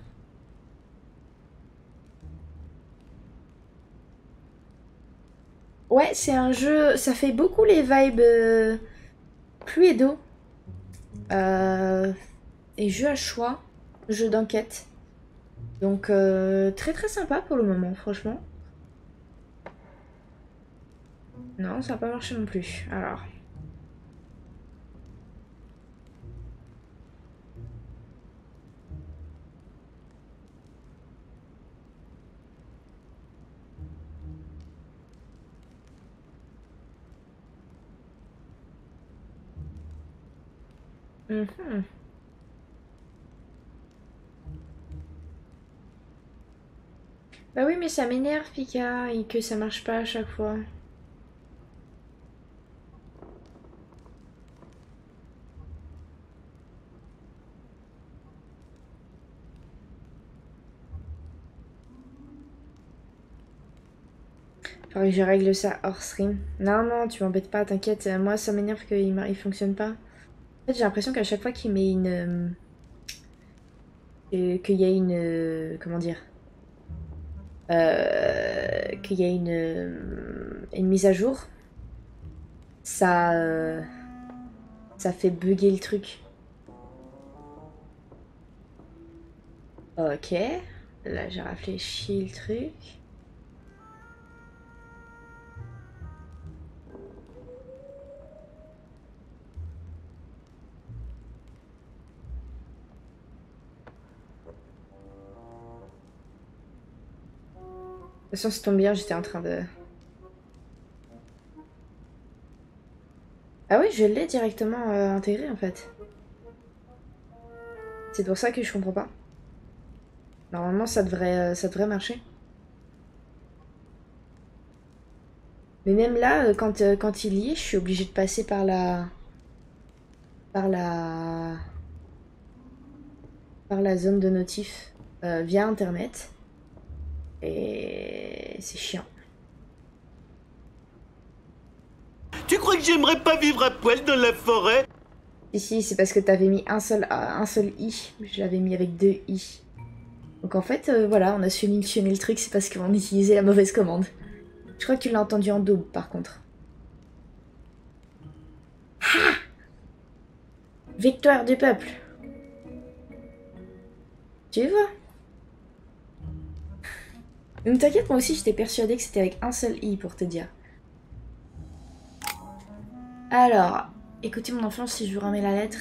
Ouais, c'est un jeu, ça fait beaucoup les vibes pluie et d'eau. Et jeu à choix, jeu d'enquête. Donc très très sympa pour le moment, franchement. Non, ça n'a pas marché non plus. Alors. Bah oui, mais ça m'énerve, Pika, et que ça marche pas à chaque fois. Faudrait que je règle ça hors stream. Non, non, tu m'embêtes pas, t'inquiète. Moi, ça m'énerve qu'il fonctionne pas. En fait, j'ai l'impression qu'à chaque fois qu'il met une... qu'il y a une... comment dire qu'il y a une mise à jour, ça fait bugger le truc. Ok, là j'ai réfléchi le truc. De toute façon, ça tombe bien, j'étais en train de... Ah oui, je l'ai directement intégré en fait. C'est pour ça que je comprends pas. Normalement, ça devrait marcher. Mais même là, quand il y est, je suis obligée de passer par la zone de notif via internet. Et c'est chiant. Tu crois que j'aimerais pas vivre à poil dans la forêt? Ici, c'est parce que t'avais mis un seul i. Je l'avais mis avec 2 i. Donc en fait, voilà, on a solutionné le truc, c'est parce qu'on utilisait la mauvaise commande. Je crois que tu l'as entendu en double, par contre. Ah! Victoire du peuple. Tu vois? Ne t'inquiète, moi aussi j'étais persuadée que c'était avec un seul i pour te dire. Alors, écoutez mon enfant, si je vous remets la lettre.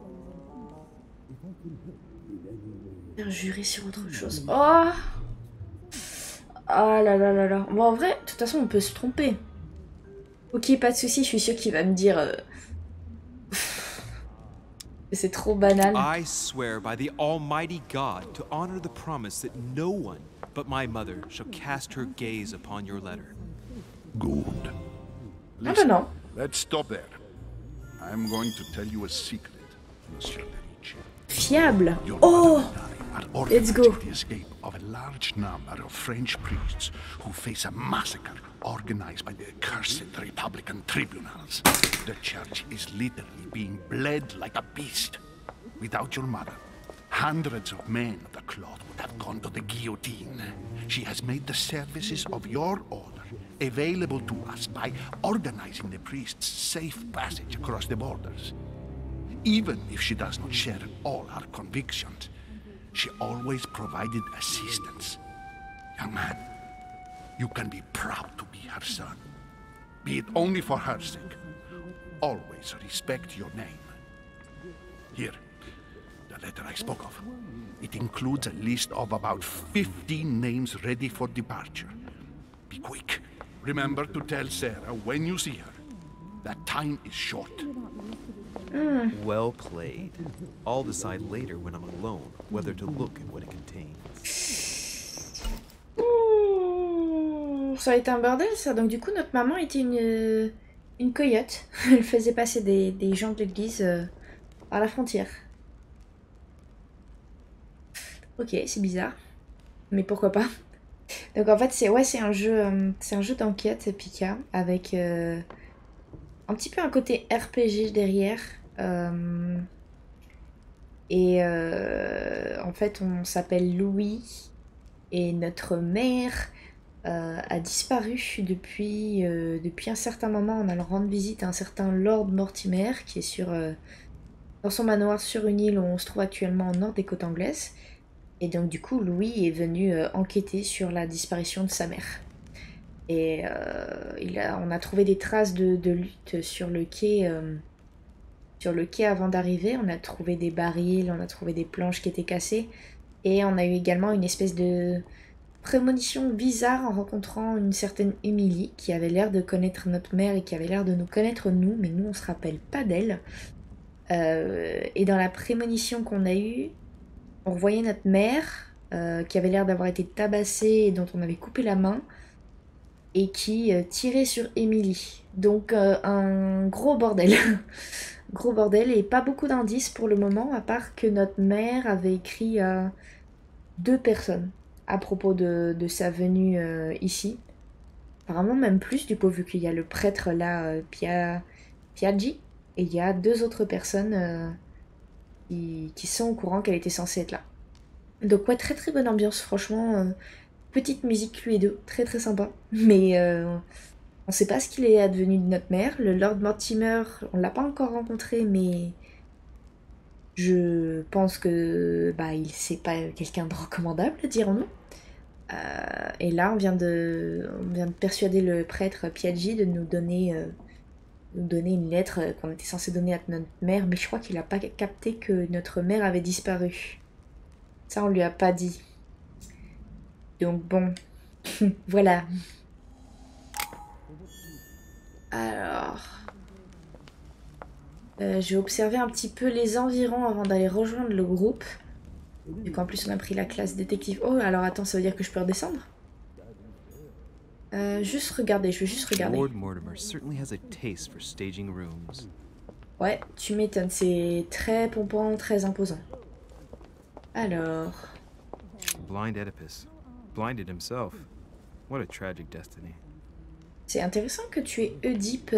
Faire jurer sur autre chose. Oh! Oh là là là là. Bon, en vrai, de toute façon, on peut se tromper. Ok, pas de soucis, je suis sûre qu'il va me dire... C'est trop banal. I swear by the Almighty God to honor the promise that no one but my mother shall cast her gaze upon your letter. Good. I don't know. Let's stop there. I'm going to tell you a secret, Monsieur Derici. Fiable. Oh! Let's go. The escape of a large number of French priests who face a massacre organized by the accursed Republican tribunals. The church is literally being bled like a beast. Without your mother, hundreds of men of the cloth would have gone to the guillotine. She has made the services of your order available to us by organizing the priests' safe passage across the borders. Even if she does not share all our convictions, she always provided assistance. Young man, you can be proud to be her son. Be it only for her sake. Always respect your name. Here, the letter I spoke of. It includes a list of about 15 names ready for departure. Be quick. Remember to tell Sarah when you see her that time is short. Well played. I'll decide later when I'm alone whether to look at what it contains. ça a été un bordel ça. Donc du coup notre maman était une coyote. Elle faisait passer des gens de l'église à la frontière. Ok, c'est bizarre. Mais pourquoi pas. Donc en fait c'est un jeu d'enquête Pika avec un petit peu un côté RPG derrière. En fait on s'appelle Louis et notre mère a disparu depuis un certain moment en allant rendre visite à un certain Lord Mortimer qui est dans son manoir sur une île où on se trouve actuellement au nord des côtes anglaises. Et donc du coup Louis est venu enquêter sur la disparition de sa mère. Et on a trouvé des traces de lutte sur le quai avant d'arriver. On a trouvé des barils, on a trouvé des planches qui étaient cassées. Et on a eu également une espèce de prémonition bizarre en rencontrant une certaine Emily qui avait l'air de connaître notre mère et qui avait l'air de nous connaître nous, mais nous on se rappelle pas d'elle. Et dans la prémonition qu'on a eue, on voyait notre mère qui avait l'air d'avoir été tabassée et dont on avait coupé la main et qui tirait sur Emily. Donc un gros bordel. Gros bordel et pas beaucoup d'indices pour le moment à part que notre mère avait écrit à 2 personnes à propos de sa venue ici. Apparemment même plus du coup vu qu'il y a le prêtre là, Piaggi, et il y a 2 autres personnes qui sont au courant qu'elle était censée être là. Donc ouais, très très bonne ambiance franchement. Petite musique lui et deux, très très sympa. Mais on sait pas ce qu'il est advenu de notre mère. Le Lord Mortimer, on l'a pas encore rencontré mais je pense que c'est pas quelqu'un de recommandable, dirons-nous. Et là, on vient de persuader le prêtre Piaggi de nous donner une lettre qu'on était censé donner à notre mère, mais je crois qu'il a pas capté que notre mère avait disparu. Ça, on lui a pas dit. Donc bon, voilà. Alors... je vais observer un petit peu les environs avant d'aller rejoindre le groupe. Vu qu'en plus on a pris la classe détective. Oh, alors attends, ça veut dire que je peux redescendre? Juste regarder, je vais juste regarder. Lord Mortimer certainly has a taste for staging rooms. Ouais, tu m'étonnes, c'est très pompant, très imposant. Alors... Blind Oedipus. Blinded himself. What a tragic destiny. C'est intéressant que tu aies Oedipe...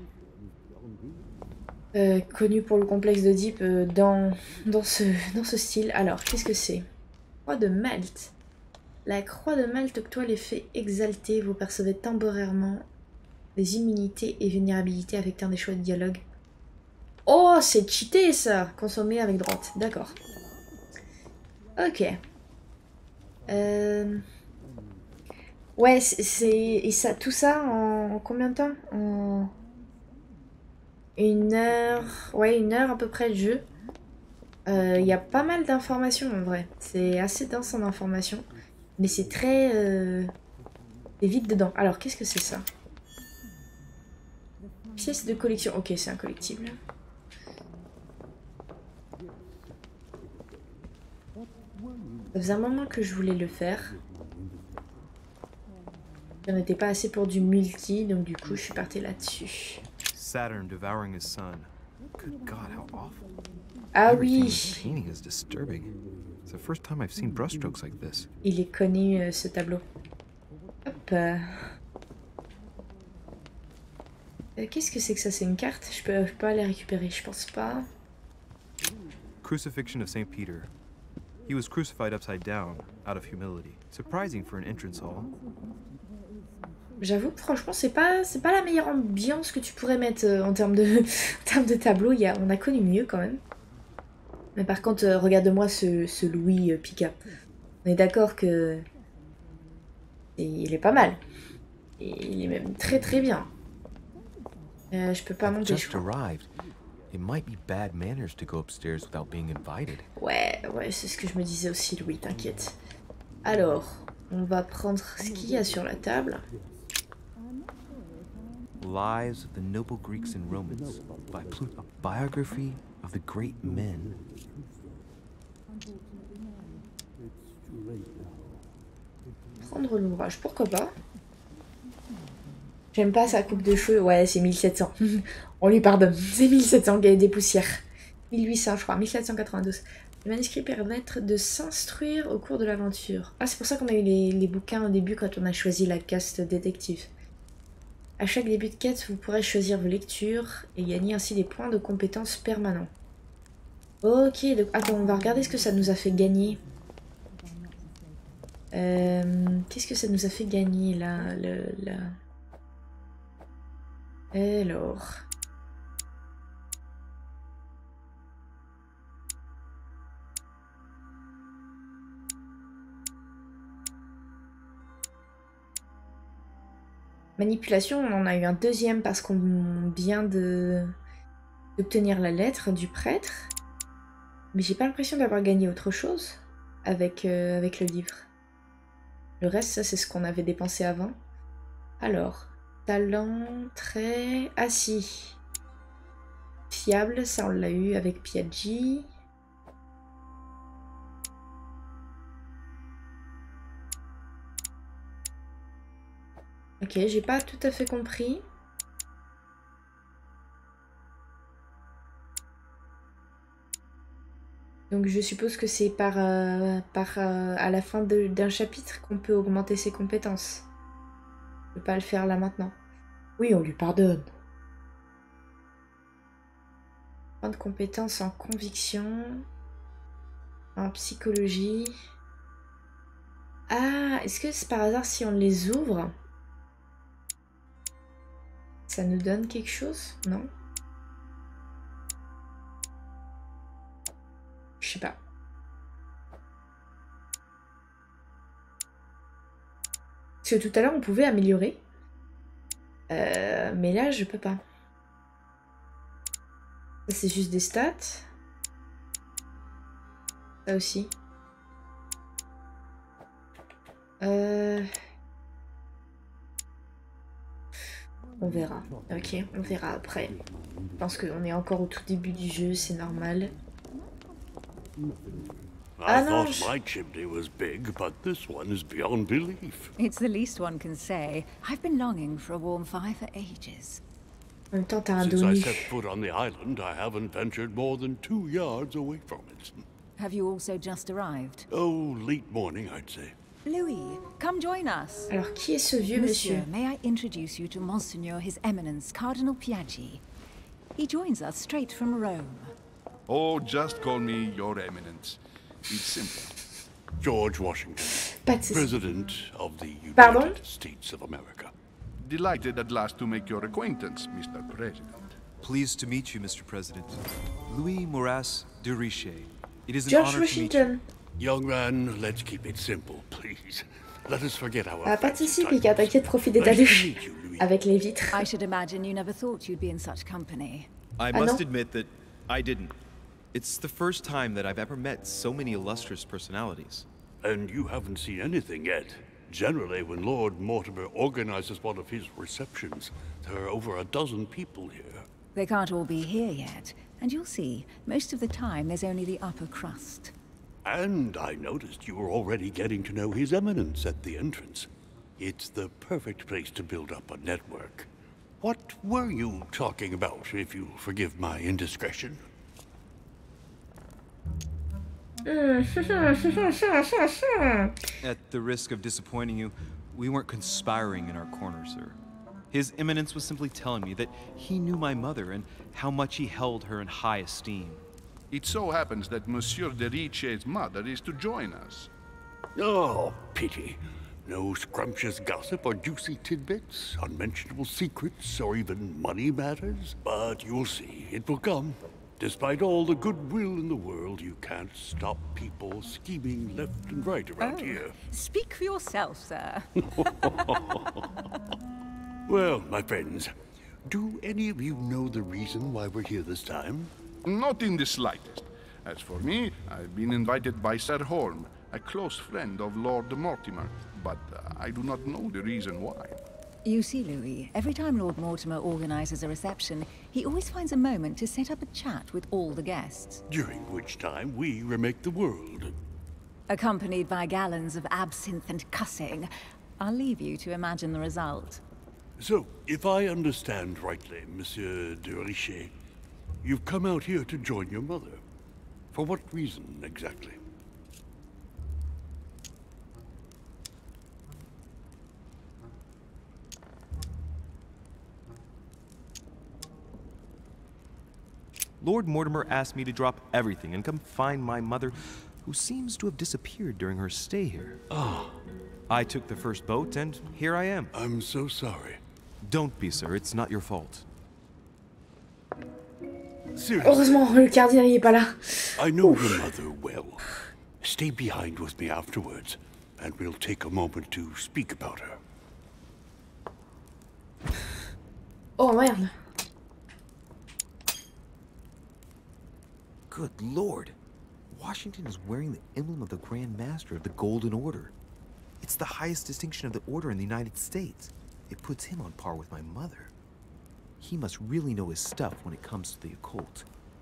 connu pour le complexe d'Oedipe dans ce style. Alors, qu'est-ce que c'est? Croix de Malte. La croix de Malte octroie l'effet exalté. Vous percevez temporairement des immunités et vulnérabilités avec un des choix de dialogue. Oh, c'est cheaté ça! Consommé avec droite. D'accord. Ok. Ouais, et ça, tout ça en combien de temps? En... 1 heure... Ouais, 1 heure à peu près de jeu. Il y a pas mal d'informations en vrai. C'est assez dense en informations. Mais c'est très... c'est vite dedans. Alors, qu'est-ce que c'est ça? Pièce de collection. Ok, c'est un collectible. Ça faisait un moment que je voulais le faire. J'en étais pas assez pour du multi, donc du coup, je suis partie là-dessus. Saturn devouring his son. Good God, how awful. Ah Everything in oui. this painting is disturbing. It's the first time I've seen brushstrokes like this. Il est connu ce tableau. Hop. Qu'est-ce que c'est que ça? C'est une carte? Je peux pas la récupérer, je pense pas. Crucifixion of Saint Peter. He was crucified upside down, out of humility. Surprising for an entrance hall. J'avoue que franchement, c'est pas la meilleure ambiance que tu pourrais mettre en termes de, tableau. On a connu mieux quand même. Mais par contre, regarde-moi ce Louis Pika. On est d'accord que... il est pas mal. Et il est même très très bien. Je peux pas monter, je crois. Arrived. It might be bad manners to go upstairs without being invited. Ouais, c'est ce que je me disais aussi, Louis, t'inquiète. Alors, on va prendre ce qu'il y a sur la table. Lives of the Noble Greeks and Romans by Plutarch. A biography of the great men. Prendre l'ouvrage, pourquoi pas. J'aime pas sa coupe de cheveux. Ouais, c'est 1700. On lui pardonne. C'est 1700 qu'il y a des poussières. 1800, je crois. 1792. Les manuscrits permettent de s'instruire au cours de l'aventure. Ah, c'est pour ça qu'on a eu les bouquins au début quand on a choisi la caste détective. À chaque début de quête, vous pourrez choisir vos lectures et gagner ainsi des points de compétences permanents. Ok, donc attends, on va regarder ce que ça nous a fait gagner. Qu'est-ce que ça nous a fait gagner là, Alors... Manipulation, on en a eu un deuxième parce qu'on vient d'obtenir la lettre du prêtre. Mais j'ai pas l'impression d'avoir gagné autre chose avec le livre. Le reste, ça c'est ce qu'on avait dépensé avant. Alors, talent, trait... Ah si. Fiable, ça on l'a eu avec Piaggi. Ok, j'ai pas tout à fait compris. Donc je suppose que c'est à la fin d'un chapitre qu'on peut augmenter ses compétences. Je peux pas le faire là maintenant. Oui, on lui pardonne. Point de compétences en conviction, en psychologie. Ah, est-ce que c'est par hasard si on les ouvre, ça nous donne quelque chose? Non? Je sais pas. Parce que tout à l'heure on pouvait améliorer. Mais là je peux pas. Ça c'est juste des stats. Ça aussi. On verra. Ok, on verra après. Je pense qu'on est encore au tout début du jeu, c'est normal. I thought my chimney was big, but this one is beyond belief. It's the least one can say. I've been longing for a warm fire for ages. En même temps, t'as un Since dos I nu. set foot on the island, I haven't ventured more than 2 yards away from it. Have you also just arrived? Oh, late morning, I'd say. Louis, come join us. Alors, qui est ce vieux monsieur? May I introduce you to Monseigneur His Eminence Cardinal Piaggi? He joins us straight from Rome. Oh, just call me Your Eminence. It's simple. George Washington, Pas de soucis. President of the United Pardon? States of America. Delighted at last to make your acquaintance, Mr. President. Pleased to meet you, Mr. President. Louis Moras de Richet. It is an George honor to meet you. Washington. Young man, let's keep it simple, please. Let us forget our Ah, pas de fancy soucis, titles. Pika, t'inquiète, profite de ta Nice to douche. meet you, Louis. Avec les vitres. I should imagine you never thought you'd be in such company. I Ah, must non? admit that I didn't. It's the first time that I've ever met so many illustrious personalities. And you haven't seen anything yet. Generally, when Lord Mortimer organizes one of his receptions, there are over a dozen people here. They can't all be here yet, and you'll see, most of the time there's only the upper crust. And I noticed you were already getting to know His Eminence at the entrance. It's the perfect place to build up a network. What were you talking about, if you forgive my indiscretion? At the risk of disappointing you, we weren't conspiring in our corner, sir. His Eminence was simply telling me that he knew my mother and how much he held her in high esteem. It so happens that Monsieur de Richet's mother is to join us. Oh, pity. No scrumptious gossip or juicy tidbits, unmentionable secrets, or even money matters. But you'll see, it will come. Despite all the goodwill in the world, you can't stop people scheming left and right around here. Speak for yourself, sir. Well, my friends, do any of you know the reason why we're here this time? Not in the slightest. As for me, I've been invited by Sir Holm, a close friend of Lord Mortimer, but I do not know the reason why. You see, Louis, every time Lord Mortimer organizes a reception, he always finds a moment to set up a chat with all the guests. During which time we remake the world. Accompanied by gallons of absinthe and cussing. I'll leave you to imagine the result. So, if I understand rightly, Monsieur de Richet, you've come out here to join your mother. For what reason, exactly? Lord Mortimer asked me to drop everything and come find my mother, who seems to have disappeared during her stay here. Ah. I took the first boat, and here I am. I'm so sorry. Don't be, sir. It's not your fault. Seriously, Heureusement, le cardinal il est pas là. I know your mother well. Stay behind with me afterwards, and we'll take a moment to speak about her. Oh merde. Good Lord. Washington is wearing the emblem of the Grand Master of the Golden Order. It's the highest distinction of the Order in the United States. It puts him on par with my mother. He must really know his stuff when it comes to the occult.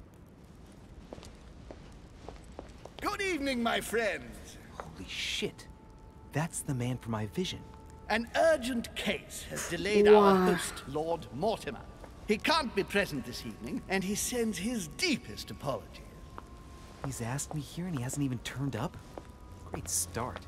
Good evening, my friends. Holy shit. That's the man for my vision. An urgent case has delayed Wow. our host, Lord Mortimer. He can't be present this evening, and he sends his deepest apologies. He's asked me here and he hasn't even turned up? Great start.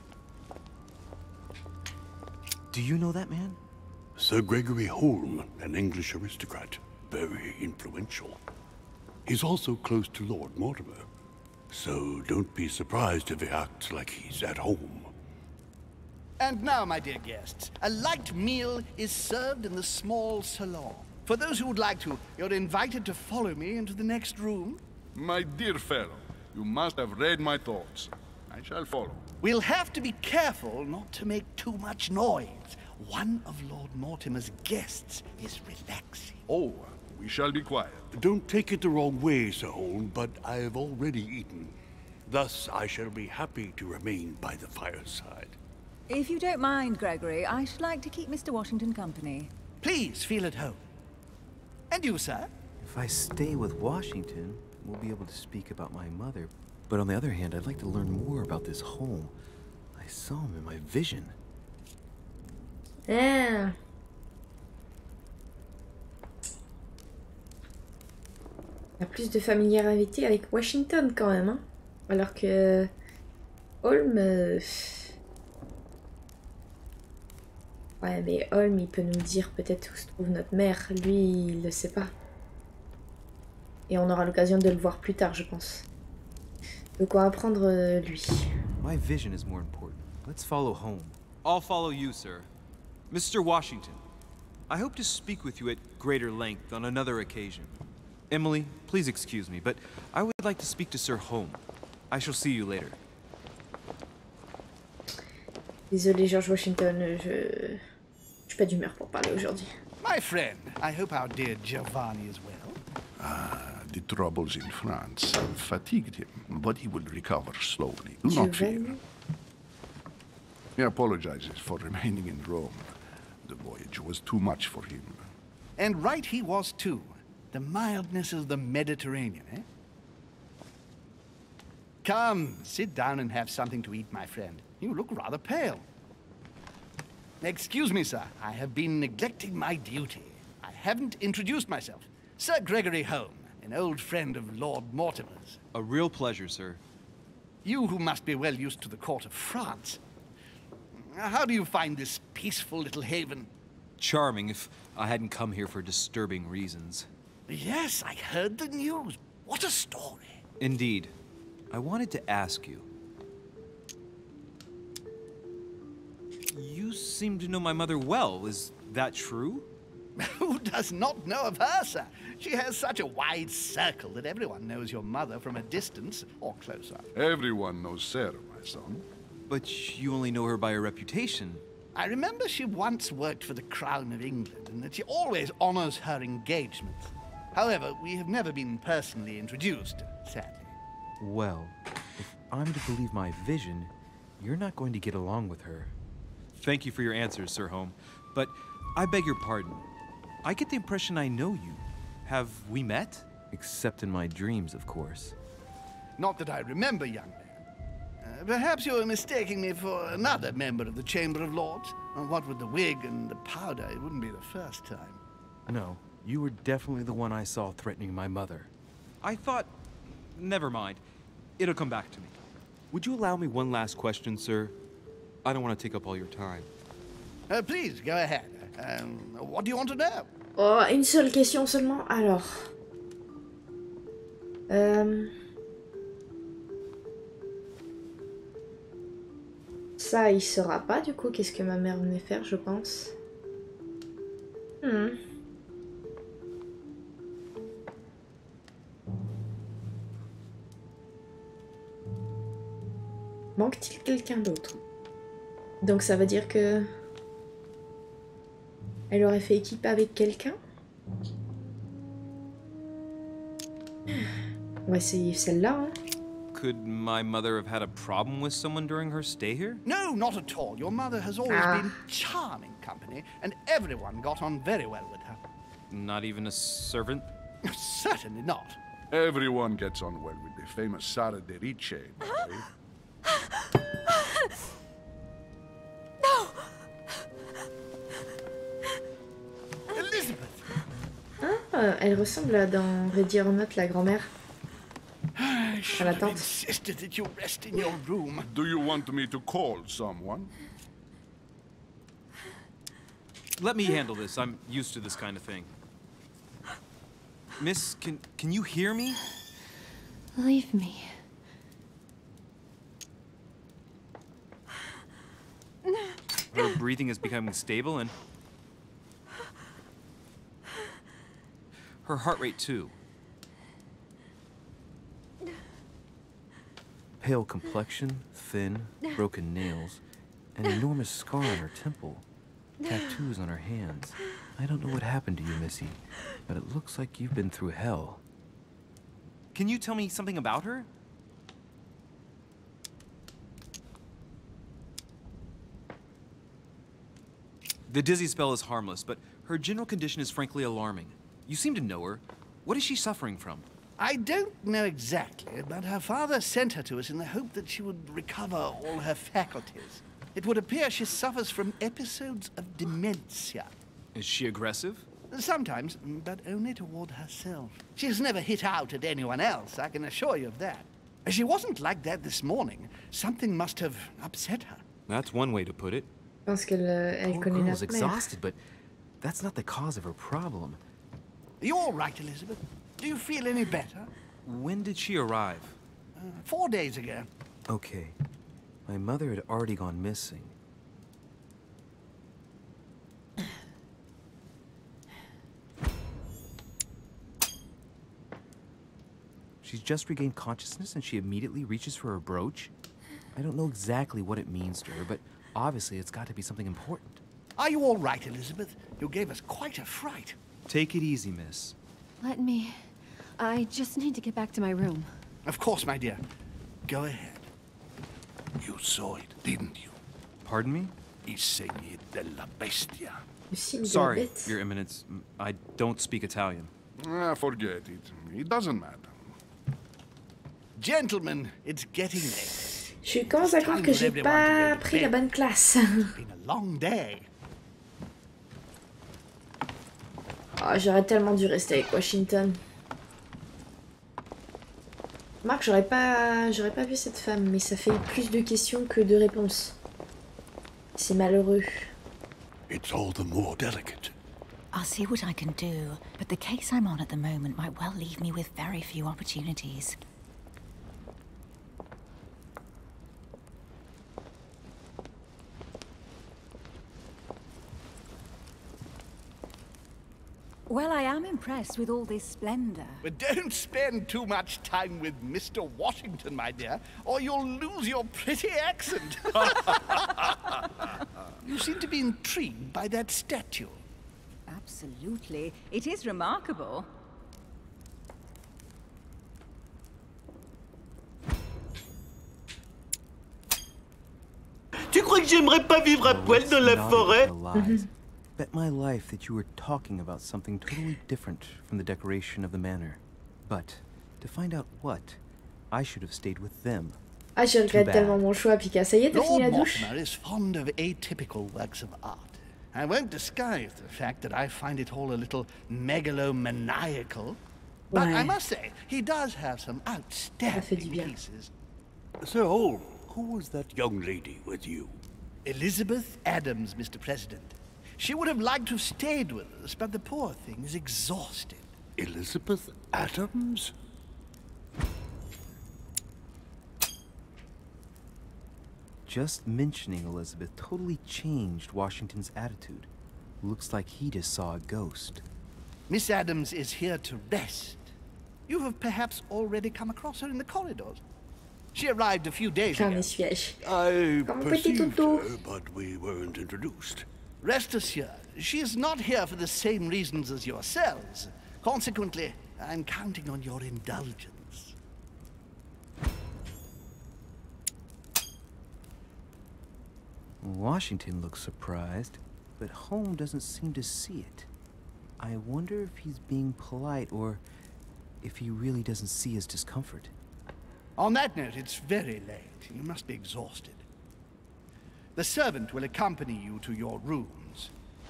Do you know that man? Sir Gregory Holm, an English aristocrat, very influential. He's also close to Lord Mortimer, so don't be surprised if he acts like he's at home. And now, my dear guests, a light meal is served in the small salon. For those who would like to, you're invited to follow me into the next room. My dear fellow, you must have read my thoughts. I shall follow. We'll have to be careful not to make too much noise. One of Lord Mortimer's guests is relaxing. Oh, we shall be quiet. Don't take it the wrong way, Sir Holm, but I have already eaten. Thus, I shall be happy to remain by the fireside. If you don't mind, Gregory, I should like to keep Mr. Washington company. Please feel at home. And you, sir? If I stay with Washington, we'll be able to speak about my mother. But on the other hand, I'd like to learn more about this home. I saw him in my vision. Ah. Il y a plus de familiarité avec Washington quand même, hein. Alors que Holm... Ouais, mais Holm, il peut nous dire peut-être où se trouve notre mère. Lui, il le sait pas. Et on aura l'occasion de le voir plus tard, je pense. De quoi apprendre lui. My vision is more important. Let's follow home. I'll follow you, sir. Mr. Washington, I hope to speak with you at greater length on another occasion. Emily, please excuse me, but I would like to speak to Sir Holm. I shall see you later. Désolé, George Washington, je suis pas d'humeur pour parler aujourd'hui. My friend, I hope our dear Giovanni is well. The troubles in France have fatigued him, but he will recover slowly. Do not fear. Giovanni? He apologizes for remaining in Rome. The voyage was too much for him. And right he was too. The mildness of the Mediterranean, eh? Come, sit down and have something to eat, my friend. You look rather pale. Excuse me, sir. I have been neglecting my duty. I haven't introduced myself. Sir Gregory Holm, an old friend of Lord Mortimer's. A real pleasure, sir. You who must be well used to the court of France. How do you find this peaceful little haven? Charming if I hadn't come here for disturbing reasons. Yes, I heard the news. What a story. Indeed. I wanted to ask you. You seem to know my mother well. Is that true? Who does not know of her, sir? She has such a wide circle that everyone knows your mother from a distance or closer. Everyone knows Sarah, my son. But you only know her by her reputation. I remember she once worked for the Crown of England and that she always honors her engagements. However, we have never been personally introduced, sadly. Well, if I'm to believe my vision, you're not going to get along with her. Thank you for your answers, Sir Holm. But I beg your pardon. I get the impression I know you. Have we met? Except in my dreams, of course. Not that I remember, young man. Perhaps you were mistaking me for another member of the Chamber of Lords. And what with the wig and the powder, it wouldn't be the first time. No, you were definitely the one I saw threatening my mother. I thought... Never mind. It'll come back to me. Would you allow me one last question, sir? I don't want to take up all your time. Please, go ahead. What do you want to know? Oh, une seule question seulement. Alors... Ça, il saura pas du coup qu'est-ce que ma mère venait faire, je pense. Manque-t-il quelqu'un d'autre? Donc ça veut dire que... Elle aurait fait équipe avec quelqu'un? On va essayer celle-là, hein. Could my mother have had a problem with someone during her stay here? No, not at all. Your mother has always been charming company, and everyone got on very well with her. Not even a servant? Certainly not. Everyone gets on well with the famous Sara de Ricci, Mary. No! Elizabeth! Ah, elle ressemble dans Ready or Not, la grand-mère. I should have insisted that you rest in your room. Do you want me to call someone? Let me handle this. I'm used to this kind of thing. Miss, can you hear me? Leave me. Her breathing is becoming stable and... her heart rate too. Pale complexion, thin, broken nails, an enormous scar on her temple, tattoos on her hands. I don't know what happened to you, Missy, but it looks like you've been through hell. Can you tell me something about her? The dizzy spell is harmless, but her general condition is frankly alarming. You seem to know her. What is she suffering from? I don't know exactly, but her father sent her to us in the hope that she would recover all her faculties. It would appear she suffers from episodes of dementia. Is she aggressive? Sometimes, but only toward herself. She has never hit out at anyone else, I can assure you of that. She wasn't like that this morning. Something must have upset her. That's one way to put it. Je pense qu'elle connaît Girl la is exhausted, but that's not the cause of her problem. Are you all right, Elizabeth? Do you feel any better? When did she arrive? 4 days ago. Okay. My mother had already gone missing. She's just regained consciousness and she immediately reaches for her brooch? I don't know exactly what it means to her, but obviously it's got to be something important. Are you all right, Elizabeth? You gave us quite a fright. Take it easy, miss. Let me... I just need to get back to my room. Of course, my dear. Go ahead. You saw it, didn't you? Pardon me? I segni della bestia. Sorry, Your Eminence. I don't speak Italian. Forget it. It doesn't matter. Gentlemen, it's getting late. Je commence à croire que j'ai pas pris la bonne classe. It's been a long day. Oh, j'aurais tellement dû rester avec Washington. Marc, j'aurais pas vu cette femme, mais ça fait plus de questions que de réponses. C'est malheureux. It's all the more delicate. I'll see what I can do, but the case I'm on at the moment might well leave me with very few opportunities. Well, I am impressed with all this splendor. But don't spend too much time with Mr. Washington, my dear, or you'll lose your pretty accent. You seem to be intrigued by that statue. Absolutely. It is remarkable. Tu crois que j'aimerais pas vivre à poil dans la forêt? Bet my life that you were talking about something totally different from the decoration of the manor. But, to find out what, I should have stayed with them. Ah, je regrette tellement mon choix, Pika. Ça y est, t'as fini la Lord douche? Mortimer is fond of atypical works of art. I won't disguise the fact that I find it all a little megalomaniacal. But I must say, he does have some outstanding pieces. Sir Holm, who was that young lady with you? Elizabeth Adams, Mr. President. She would have liked to have stayed with us, but the poor thing is exhausted. Elizabeth Adams? Just mentioning Elizabeth totally changed Washington's attitude. Looks like he just saw a ghost. Miss Adams is here to rest. You have perhaps already come across her in the corridors. She arrived a few days ago. I perceived her, but we weren't introduced. Rest assured, she is not here for the same reasons as yourselves. Consequently, I'm counting on your indulgence. Washington looks surprised, but Holm doesn't seem to see it. I wonder if he's being polite or if he really doesn't see his discomfort. On that note, it's very late. You must be exhausted. The servant will accompany you to your rooms.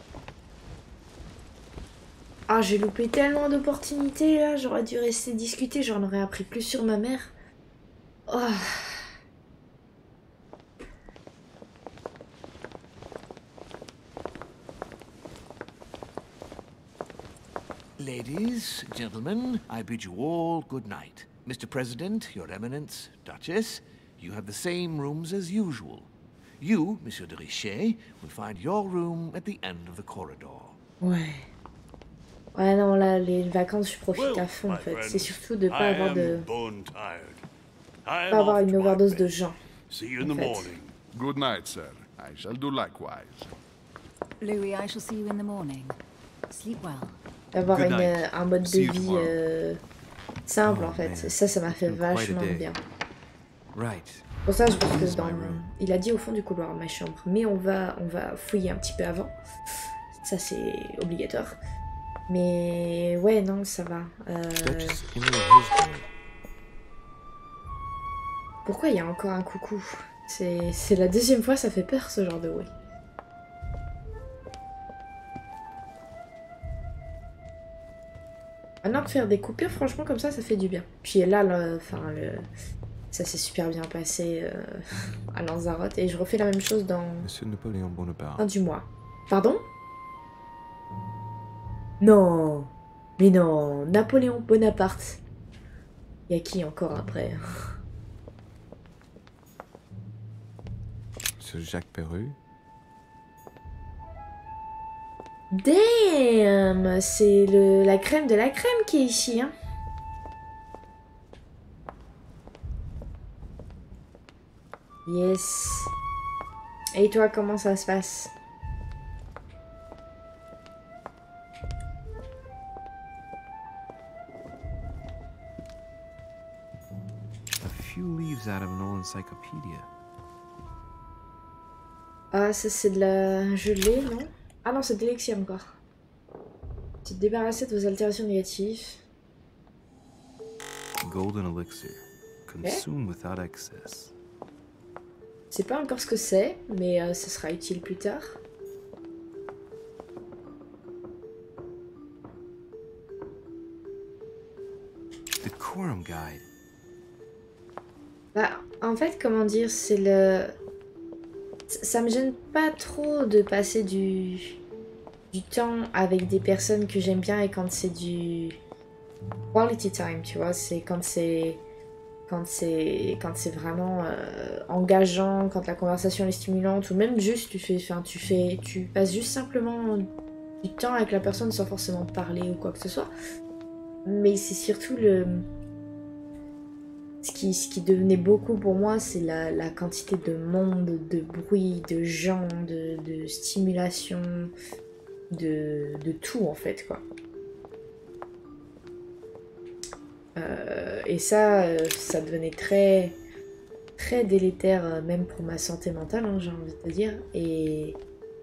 Ah, j'ai loupé tellement d'opportunités là. J'aurais dû rester discuter. J'en aurais appris plus sur ma mère. Oh. Ladies, gentlemen, I bid you all good night. Mr. President, Your Eminence, Duchess, you have the same rooms as usual. You, Monsieur de Richet, will find your room at the end of the corridor. Ouais. Ouais, non, là, les vacances, je profite à fond, en fait. C'est surtout de pas avoir de... pas avoir une overdose de gens. See you in the morning. Good night, sir. I shall do likewise. Louis, I shall see you in the morning. Sleep well. D'avoir un mode de vie simple, en fait. Ça m'a fait vachement bien. Pour ça, je pense que dans... Il a dit au fond du couloir, ma chambre. Mais on va fouiller un petit peu avant. Ça, c'est obligatoire. Mais ouais, non, ça va. Pourquoi il y a encore un coucou? C'est la deuxième fois, ça fait peur, ce genre de bruit. Maintenant de faire des coupures, franchement, comme ça fait du bien. Puis là, ça s'est super bien passé à Lanzarote. Et je refais la même chose dans... Monsieur Napoléon Bonaparte. Fin du mois. Pardon? Non. Mais non. Napoléon Bonaparte. Y a qui encore après? Monsieur Jacques Perru. Damn, c'est la crème de la crème qui est ici, hein. Yes. Et toi, comment ça se passe? A few leaves out of an old encyclopedia. Ah, ça c'est de la gelée, non? Ah non, c'est de l'élixir encore. Se débarrasser de vos altérations négatives. Golden elixir. Consume without excess. Je sais pas encore ce que c'est, mais ça sera utile plus tard. The Quorum Guide. Bah, en fait, comment dire, c'est le... Ça me gêne pas trop de passer du temps avec des personnes que j'aime bien et quand c'est du quality time, tu vois, c'est quand c'est vraiment engageant, quand la conversation est stimulante ou même juste tu passes juste simplement du temps avec la personne sans forcément parler ou quoi que ce soit. Mais c'est surtout ce qui devenait beaucoup pour moi, c'est la quantité de monde, de bruit, de gens, de stimulation, de tout en fait, quoi. Et ça devenait très, très délétère, même pour ma santé mentale, hein, j'ai envie de te dire. Et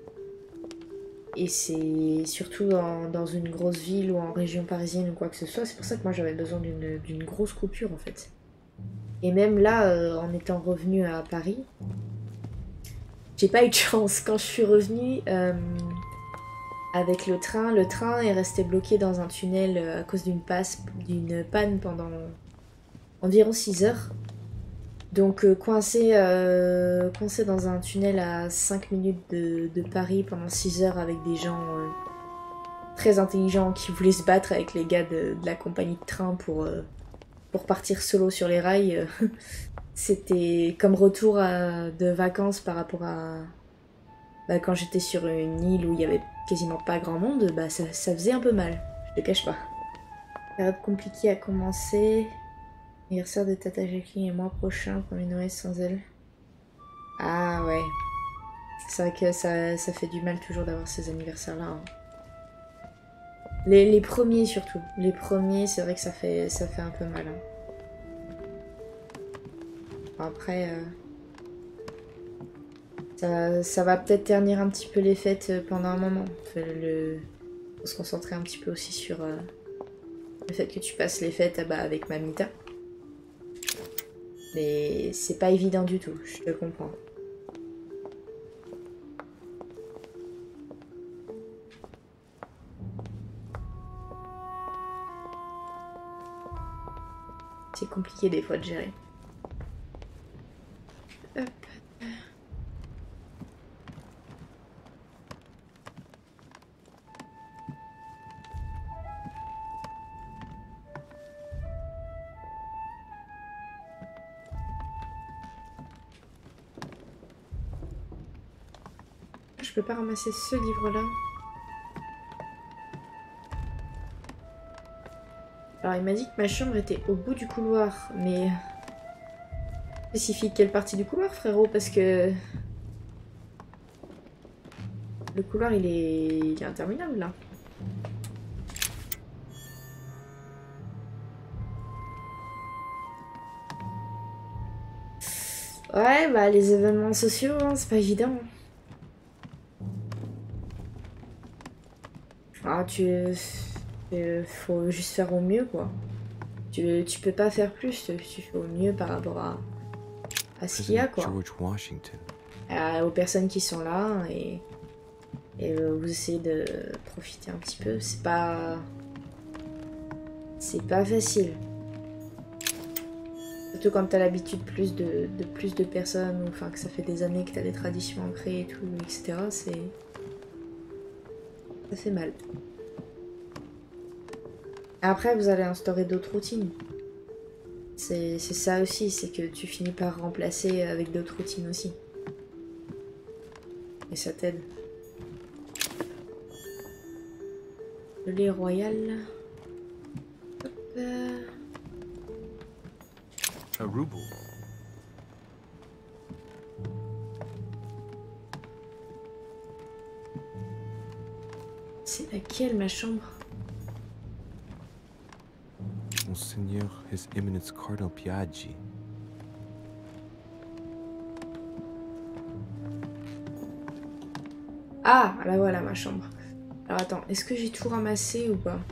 c'est surtout dans une grosse ville ou en région parisienne ou quoi que ce soit, c'est pour ça que moi j'avais besoin d'une grosse coupure en fait. Et même là, en étant revenue à Paris, j'ai pas eu de chance. Quand je suis revenue avec le train est resté bloqué dans un tunnel à cause d'une panne pendant environ 6 heures. Donc coincé dans un tunnel à 5 minutes de Paris pendant 6 heures avec des gens très intelligents qui voulaient se battre avec les gars de la compagnie de train pour partir solo sur les rails. C'était comme retour de vacances par rapport à quand j'étais sur une île où il y avait quasiment pas grand monde, ça faisait un peu mal, je te cache pas. Période compliquée a commencé. Anniversaire de Tata Jacqueline et mois prochain, premier Noël sans elle. Ah ouais. C'est vrai que ça fait du mal toujours d'avoir ces anniversaires-là. Hein. Les premiers surtout. Les premiers, c'est vrai que ça fait un peu mal. Hein. Après, ça va peut-être ternir un petit peu les fêtes pendant un moment. Faut se concentrer un petit peu aussi sur le fait que tu passes les fêtes avec Mamita. Mais c'est pas évident du tout, je te comprends. C'est compliqué des fois de gérer. Hop. Je peux pas ramasser ce livre-là. Alors il m'a dit que ma chambre était au bout du couloir, mais... Spécifie quelle partie du couloir, frérot, parce que... Le couloir, il est interminable, là. Ouais, les événements sociaux, hein, c'est pas évident. Ah, faut juste faire au mieux, quoi. Tu peux pas faire plus, tu fais au mieux par rapport à ce qu'il y a, quoi. George Washington. Aux personnes qui sont là et vous essayez de profiter un petit peu. C'est pas facile. Surtout quand t'as l'habitude de plus de personnes, ou enfin que ça fait des années que t'as des traditions ancrées et tout, etc. Ça fait mal. Après, vous allez instaurer d'autres routines. C'est ça aussi, c'est que tu finis par remplacer avec d'autres routines aussi. Et ça t'aide. Le lait royal. Hop. A ruble. C'est laquelle ma chambre? Monseigneur, His Eminence Cardinal Piaggi. Ah, là voilà ma chambre. Alors attends, est-ce que j'ai tout ramassé ou pas?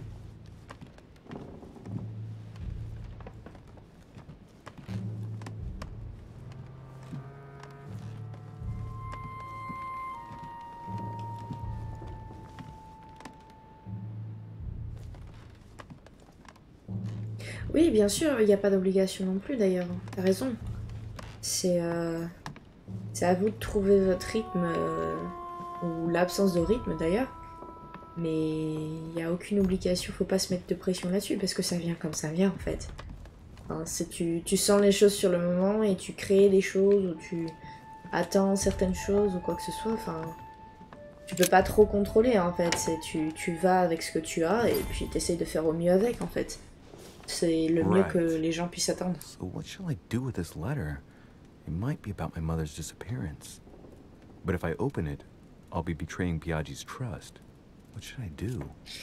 Oui, bien sûr, il n'y a pas d'obligation non plus d'ailleurs. T'as raison. C'est à vous de trouver votre rythme, ou l'absence de rythme d'ailleurs. Mais il n'y a aucune obligation, faut pas se mettre de pression là-dessus, parce que ça vient comme ça vient en fait. Hein, tu sens les choses sur le moment et tu crées des choses, ou tu attends certaines choses, ou quoi que ce soit. Enfin, tu peux pas trop contrôler en fait. Tu vas avec ce que tu as et puis t'essayes de faire au mieux avec en fait. C'est le mieux que les gens puissent attendre. So what shall I do with this letter? It might be about my mother's disappearance. But if I open it, I'll be betraying Piaggi's trust. What should I do?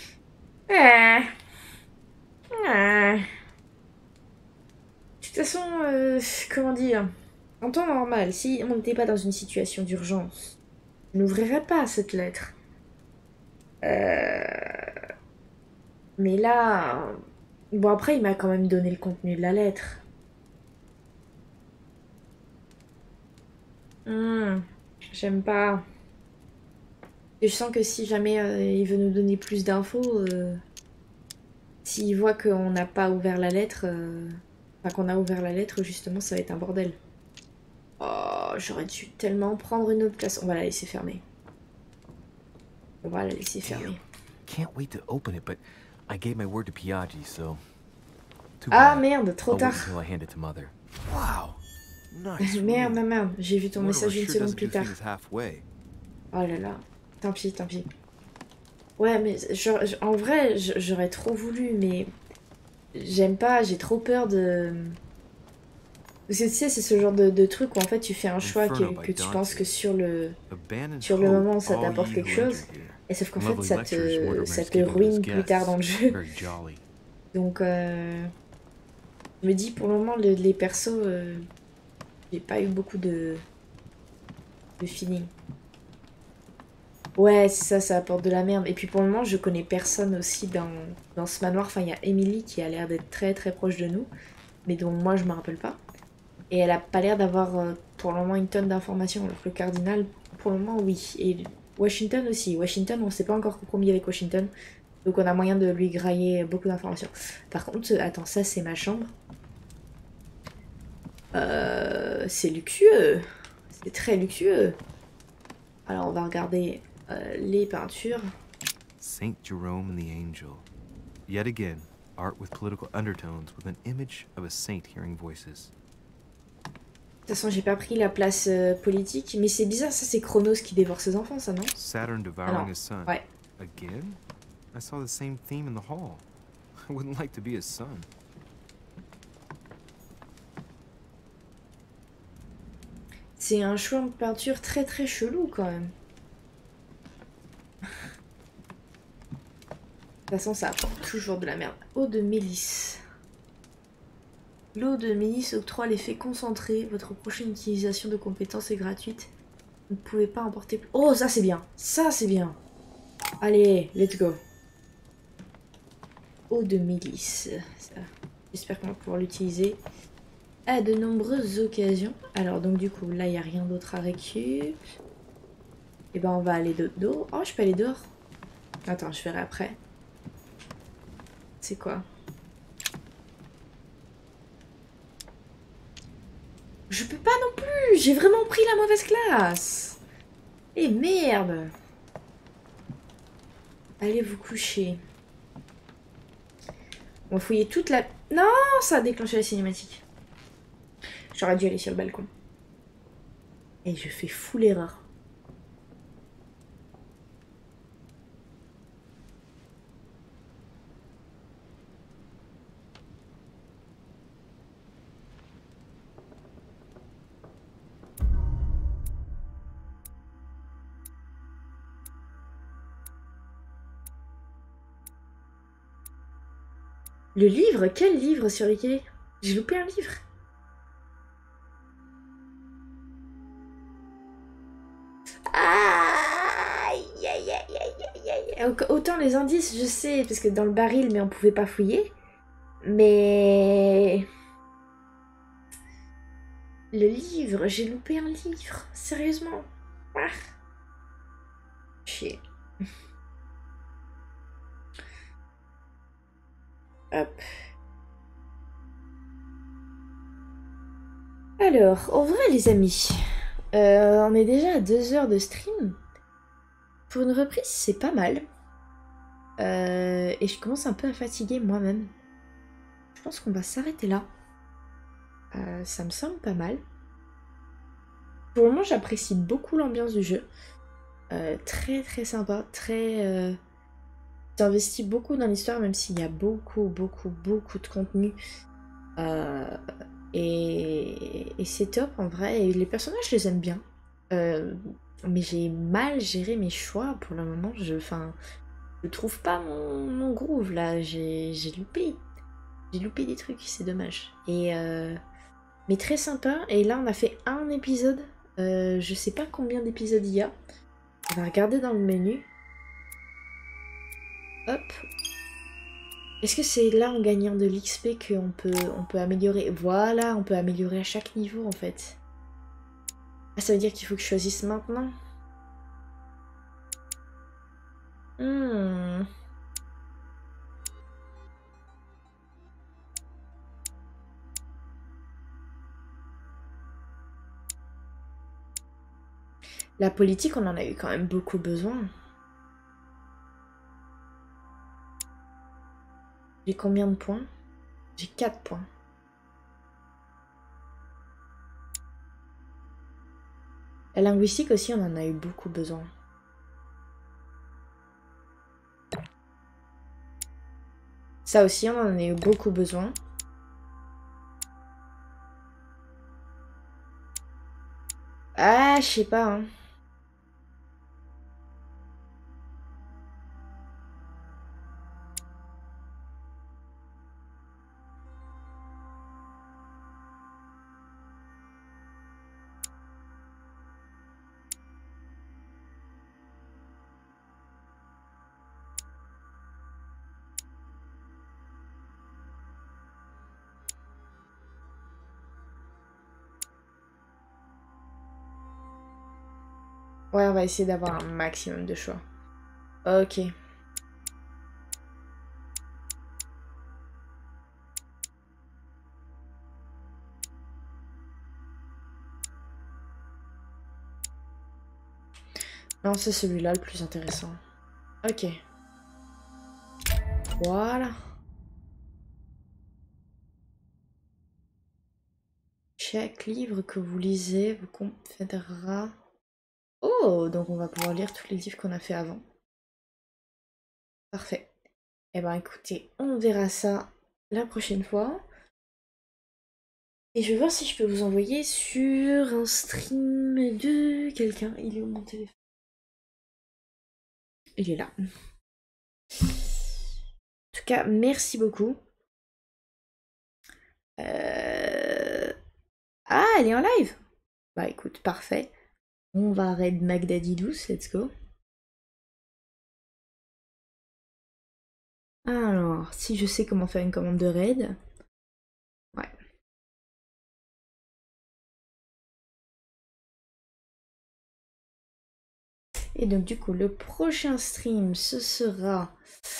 De toute façon, comment dire? En temps normal, si on n'était pas dans une situation d'urgence, je n'ouvrirais pas cette lettre. Mais là... Bon, après, il m'a quand même donné le contenu de la lettre. J'aime pas. Et je sens que si jamais il veut nous donner plus d'infos, s'il voit qu'on n'a pas ouvert la lettre, enfin qu'on a ouvert la lettre, justement, ça va être un bordel. Oh, j'aurais dû tellement prendre une autre place. On va la laisser fermer. On va la laisser fermer. Can't wait to open it, but I gave my word to Piaggi, so. Ah merde, trop tard. Until I hand it to Mother. Wow. Nice. Merde, j'ai vu ton message une seconde plus tard. Halfway. Oh là là, tant pis. Ouais, mais en vrai, j'aurais trop voulu, mais j'aime pas, j'ai trop peur de... Parce que tu sais, c'est ce genre de truc où en fait tu fais un choix que tu penses que sur le moment ça t'apporte quelque chose, et sauf qu'en fait ça te ruine plus tard dans le jeu. Donc je me dis pour le moment les persos, j'ai pas eu beaucoup de feeling. Ouais, c'est ça, ça apporte de la merde. Et puis pour le moment, je connais personne aussi dans ce manoir. Enfin, il y a Emily qui a l'air d'être très très proche de nous, mais dont moi je me rappelle pas. Et elle a pas l'air d'avoir pour le moment une tonne d'informations, alors que le cardinal, pour le moment, oui. Et Washington aussi. Washington, on s'est pas encore compromis avec Washington, donc on a moyen de lui grailler beaucoup d'informations. Par contre, attends, ça c'est ma chambre. C'est luxueux. C'est très luxueux. Alors on va regarder les peintures. Saint Jerome and the Angel. Yet again, art with political undertones with an image of a saint hearing voices. De toute façon, j'ai pas pris la place politique, mais c'est bizarre, ça c'est Chronos qui dévore ses enfants, ça, non? Saturn devouring his son. Ouais. Again? I saw the same theme in the hall. I wouldn't like to be his son. C'est un choix de peinture très très chelou quand même. De toute façon, ça apporte toujours de la merde. Eau de mélisse. L'eau de mélisse octroie l'effet concentré. Votre prochaine utilisation de compétences est gratuite. Vous ne pouvez pas emporter plus. Oh, ça c'est bien. Ça c'est bien. Allez, let's go. Eau de mélisse. J'espère qu'on va pouvoir l'utiliser à de nombreuses occasions. Alors donc du coup, là il n'y a rien d'autre à récup. Et ben on va aller dehors. Oh, je peux aller dehors. Attends, je verrai après. C'est quoi? Je peux pas non plus. J'ai vraiment pris la mauvaise classe. Et merde. Allez vous coucher. On va fouiller toute la... Non, ça a déclenché la cinématique. J'aurais dû aller sur le balcon. Et je fais full erreur. Le livre? Quel livre sur lequel? J'ai loupé un livre. Aïe, aïe, aïe, aïe, aïe, aïe. Autant les indices, je sais, parce que dans le baril, mais on pouvait pas fouiller. Mais... Le livre, j'ai loupé un livre. Sérieusement. Ah. Chier. Hop. Alors, en vrai les amis, on est déjà à 2 heures de stream. Pour une reprise, c'est pas mal. Et je commence un peu à fatiguer moi-même. Je pense qu'on va s'arrêter là. Ça me semble pas mal. Pour le moment, j'apprécie beaucoup l'ambiance du jeu. Très très sympa, très... J'investis beaucoup dans l'histoire, même s'il y a beaucoup de contenu. Et c'est top en vrai. Et les personnages, je les aime bien. Mais j'ai mal géré mes choix pour le moment. Je trouve pas mon groove là. J'ai loupé. J'ai loupé des trucs, c'est dommage. Mais très sympa. Et là, on a fait un épisode. Je sais pas combien d'épisodes il y a. On va regarder dans le menu. Hop. Est-ce que c'est là en gagnant de l'XP qu'on peut améliorer? Voilà, on peut améliorer à chaque niveau en fait. Ah, ça veut dire qu'il faut que je choisisse maintenant. La politique, on en a eu quand même beaucoup besoin. J'ai combien de points? J'ai 4 points. La linguistique aussi, on en a eu beaucoup besoin. Ça aussi, on en a eu beaucoup besoin. Ah, je sais pas, hein. Ouais, on va essayer d'avoir un maximum de choix. Ok. Non, c'est celui-là le plus intéressant. Ok. Voilà. Chaque livre que vous lisez vous conférera... Oh, donc on va pouvoir lire tous les livres qu'on a fait avant. Parfait. Eh ben écoutez, on verra ça la prochaine fois. Et je vais voir si je peux vous envoyer sur un stream de quelqu'un. Il est où mon téléphone? Il est là. En tout cas, merci beaucoup. Ah, elle est en live? Bah écoute, parfait. On va raid Magdaddy douce, let's go. Alors, si je sais comment faire une commande de raid. Ouais. Et donc du coup, le prochain stream, ce sera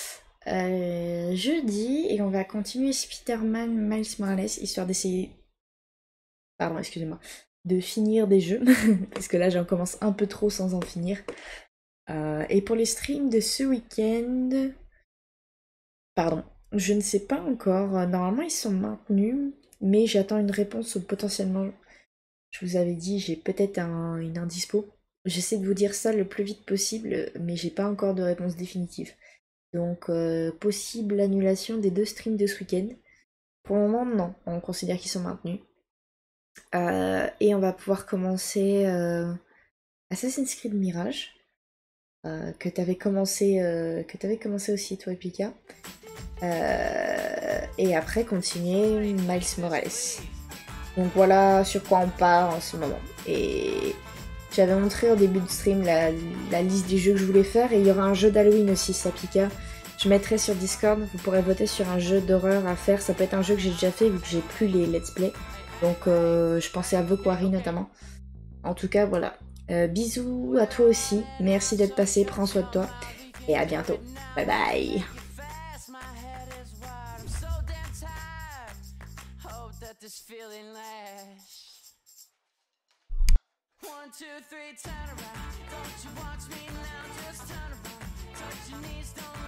jeudi. Et on va continuer Spider-Man Miles Morales, histoire d'essayer... Pardon, excusez-moi. De finir des jeux. Parce que là, j'en commence un peu trop sans en finir. Et pour les streams de ce week-end... Pardon, je ne sais pas encore. Normalement, ils sont maintenus. Mais j'attends une réponse potentiellement... Je vous avais dit, j'ai peut-être une indispo. J'essaie de vous dire ça le plus vite possible, mais j'ai pas encore de réponse définitive. Donc, possible annulation des 2 streams de ce week-end. Pour le moment, non. On considère qu'ils sont maintenus. Et on va pouvoir commencer Assassin's Creed Mirage, que t'avais commencé aussi, toi et Pika. Et après, continuer Miles Morales. Donc voilà sur quoi on part en ce moment. Et j'avais montré au début du stream la liste des jeux que je voulais faire. Et il y aura un jeu d'Halloween aussi, ça Pika. Je mettrai sur Discord, vous pourrez voter sur un jeu d'horreur à faire. Ça peut être un jeu que j'ai déjà fait vu que j'ai plus les let's play. Donc je pensais à Vokwari notamment. En tout cas voilà. Bisous à toi aussi. Merci d'être passé, prends soin de toi. Et à bientôt. Bye bye. This feeling lasts. 1, 2, 3, turn around. Don't you watch me now, just turn around. Touch your knees, don't